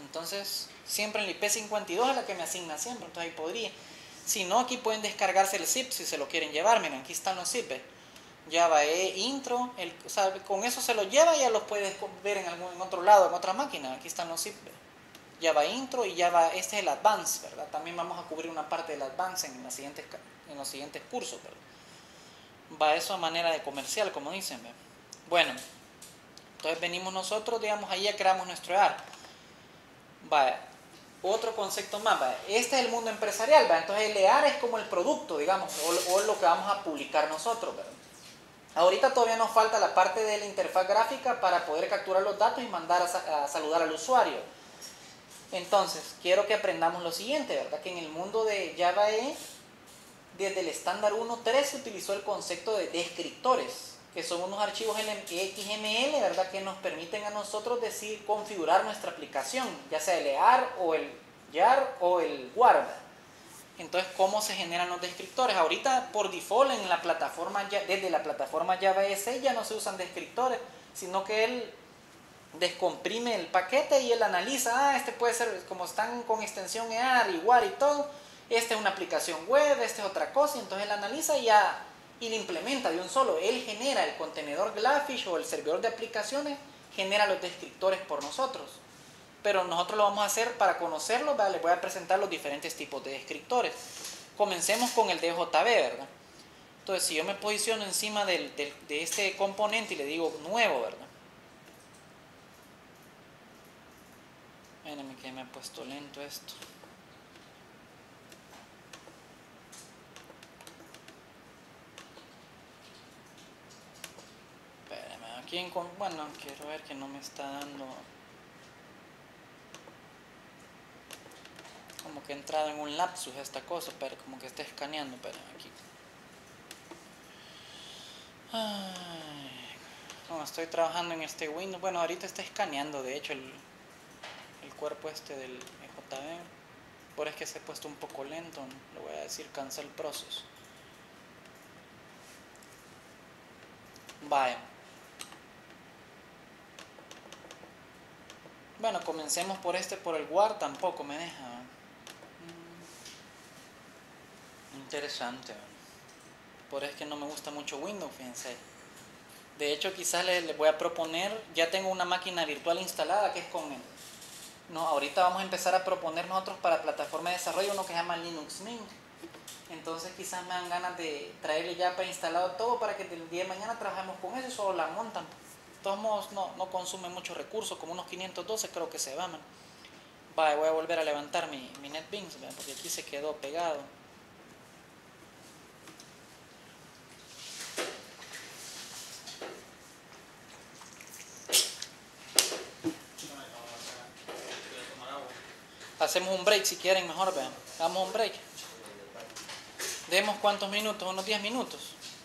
Entonces, siempre en el IP52 es la que me asigna siempre, entonces ahí podría. Si no, aquí pueden descargarse el zip si se lo quieren llevar. Miren, aquí están los zips. Java E, intro, o sea, con eso se lo lleva y ya los puedes ver en otro lado, en otra máquina. Aquí están los zips. Java intro y Java, este es el advance, ¿verdad? También vamos a cubrir una parte del advance en los siguientes cursos, ¿verdad? Va eso a manera de comercial, como dicen, ¿verdad? Bueno, entonces venimos nosotros, digamos, ahí ya creamos nuestro EAR. Vaya, otro concepto más, vaya. Este es el mundo empresarial, ¿verdad? Entonces el EAR es como el producto, digamos, o lo que vamos a publicar nosotros, ¿verdad? Ahorita todavía nos falta la parte de la interfaz gráfica para poder capturar los datos y mandar a saludar al usuario. Entonces, quiero que aprendamos lo siguiente, ¿verdad? Que en el mundo de Java E, desde el estándar 1.3 se utilizó el concepto de descriptores, que son unos archivos XML, ¿verdad? Que nos permiten a nosotros configurar nuestra aplicación, ya sea el EAR o el YAR o el WAR. Entonces, ¿cómo se generan los descriptores? Ahorita, por default, desde la plataforma Java ES ya no se usan descriptores, sino que él descomprime el paquete y él analiza, este puede ser, como están con extensión EAR y WAR y todo, esta es una aplicación web, esta es otra cosa, y entonces él analiza y lo implementa de un solo. Él genera el contenedor GlassFish o el servidor de aplicaciones, genera los descriptores por nosotros. Pero nosotros lo vamos a hacer para conocerlo, ¿vale? Les voy a presentar los diferentes tipos de descriptores. Comencemos con el DJB, ¿verdad? Entonces, si yo me posiciono encima de este componente y le digo nuevo, ¿verdad? Espérenme que me ha puesto lento esto. Espérenme, aquí bueno, quiero ver que no me está dando... Como que he entrado en un lapsus esta cosa, pero como que está escaneando, pero aquí. Ay, como estoy trabajando en este Windows, bueno, ahorita está escaneando, de hecho, el cuerpo este del EJB. Por es que se ha puesto un poco lento, ¿no? Le voy a decir cancel process. Vaya. Bueno, comencemos por el WAR, tampoco me deja. Interesante. Por es que no me gusta mucho Windows, fíjense. De hecho, quizás les voy a proponer, ya tengo una máquina virtual instalada que es con él. No, ahorita vamos a empezar a proponer nosotros para plataforma de desarrollo uno que se llama Linux Mint. Entonces quizás me dan ganas de traerle ya preinstalado todo para que el día de mañana trabajemos con eso y solo la montan. De todos modos no consume muchos recursos, como unos 512 creo que se van. Vale, voy a volver a levantar mi NetBeans, porque aquí se quedó pegado. Hacemos un break si quieren, mejor vean. Hagamos un break. Demos cuántos minutos, unos 10 minutos.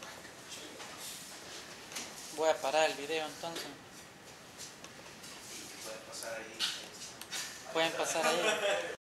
Voy a parar el video entonces. Pueden pasar ahí.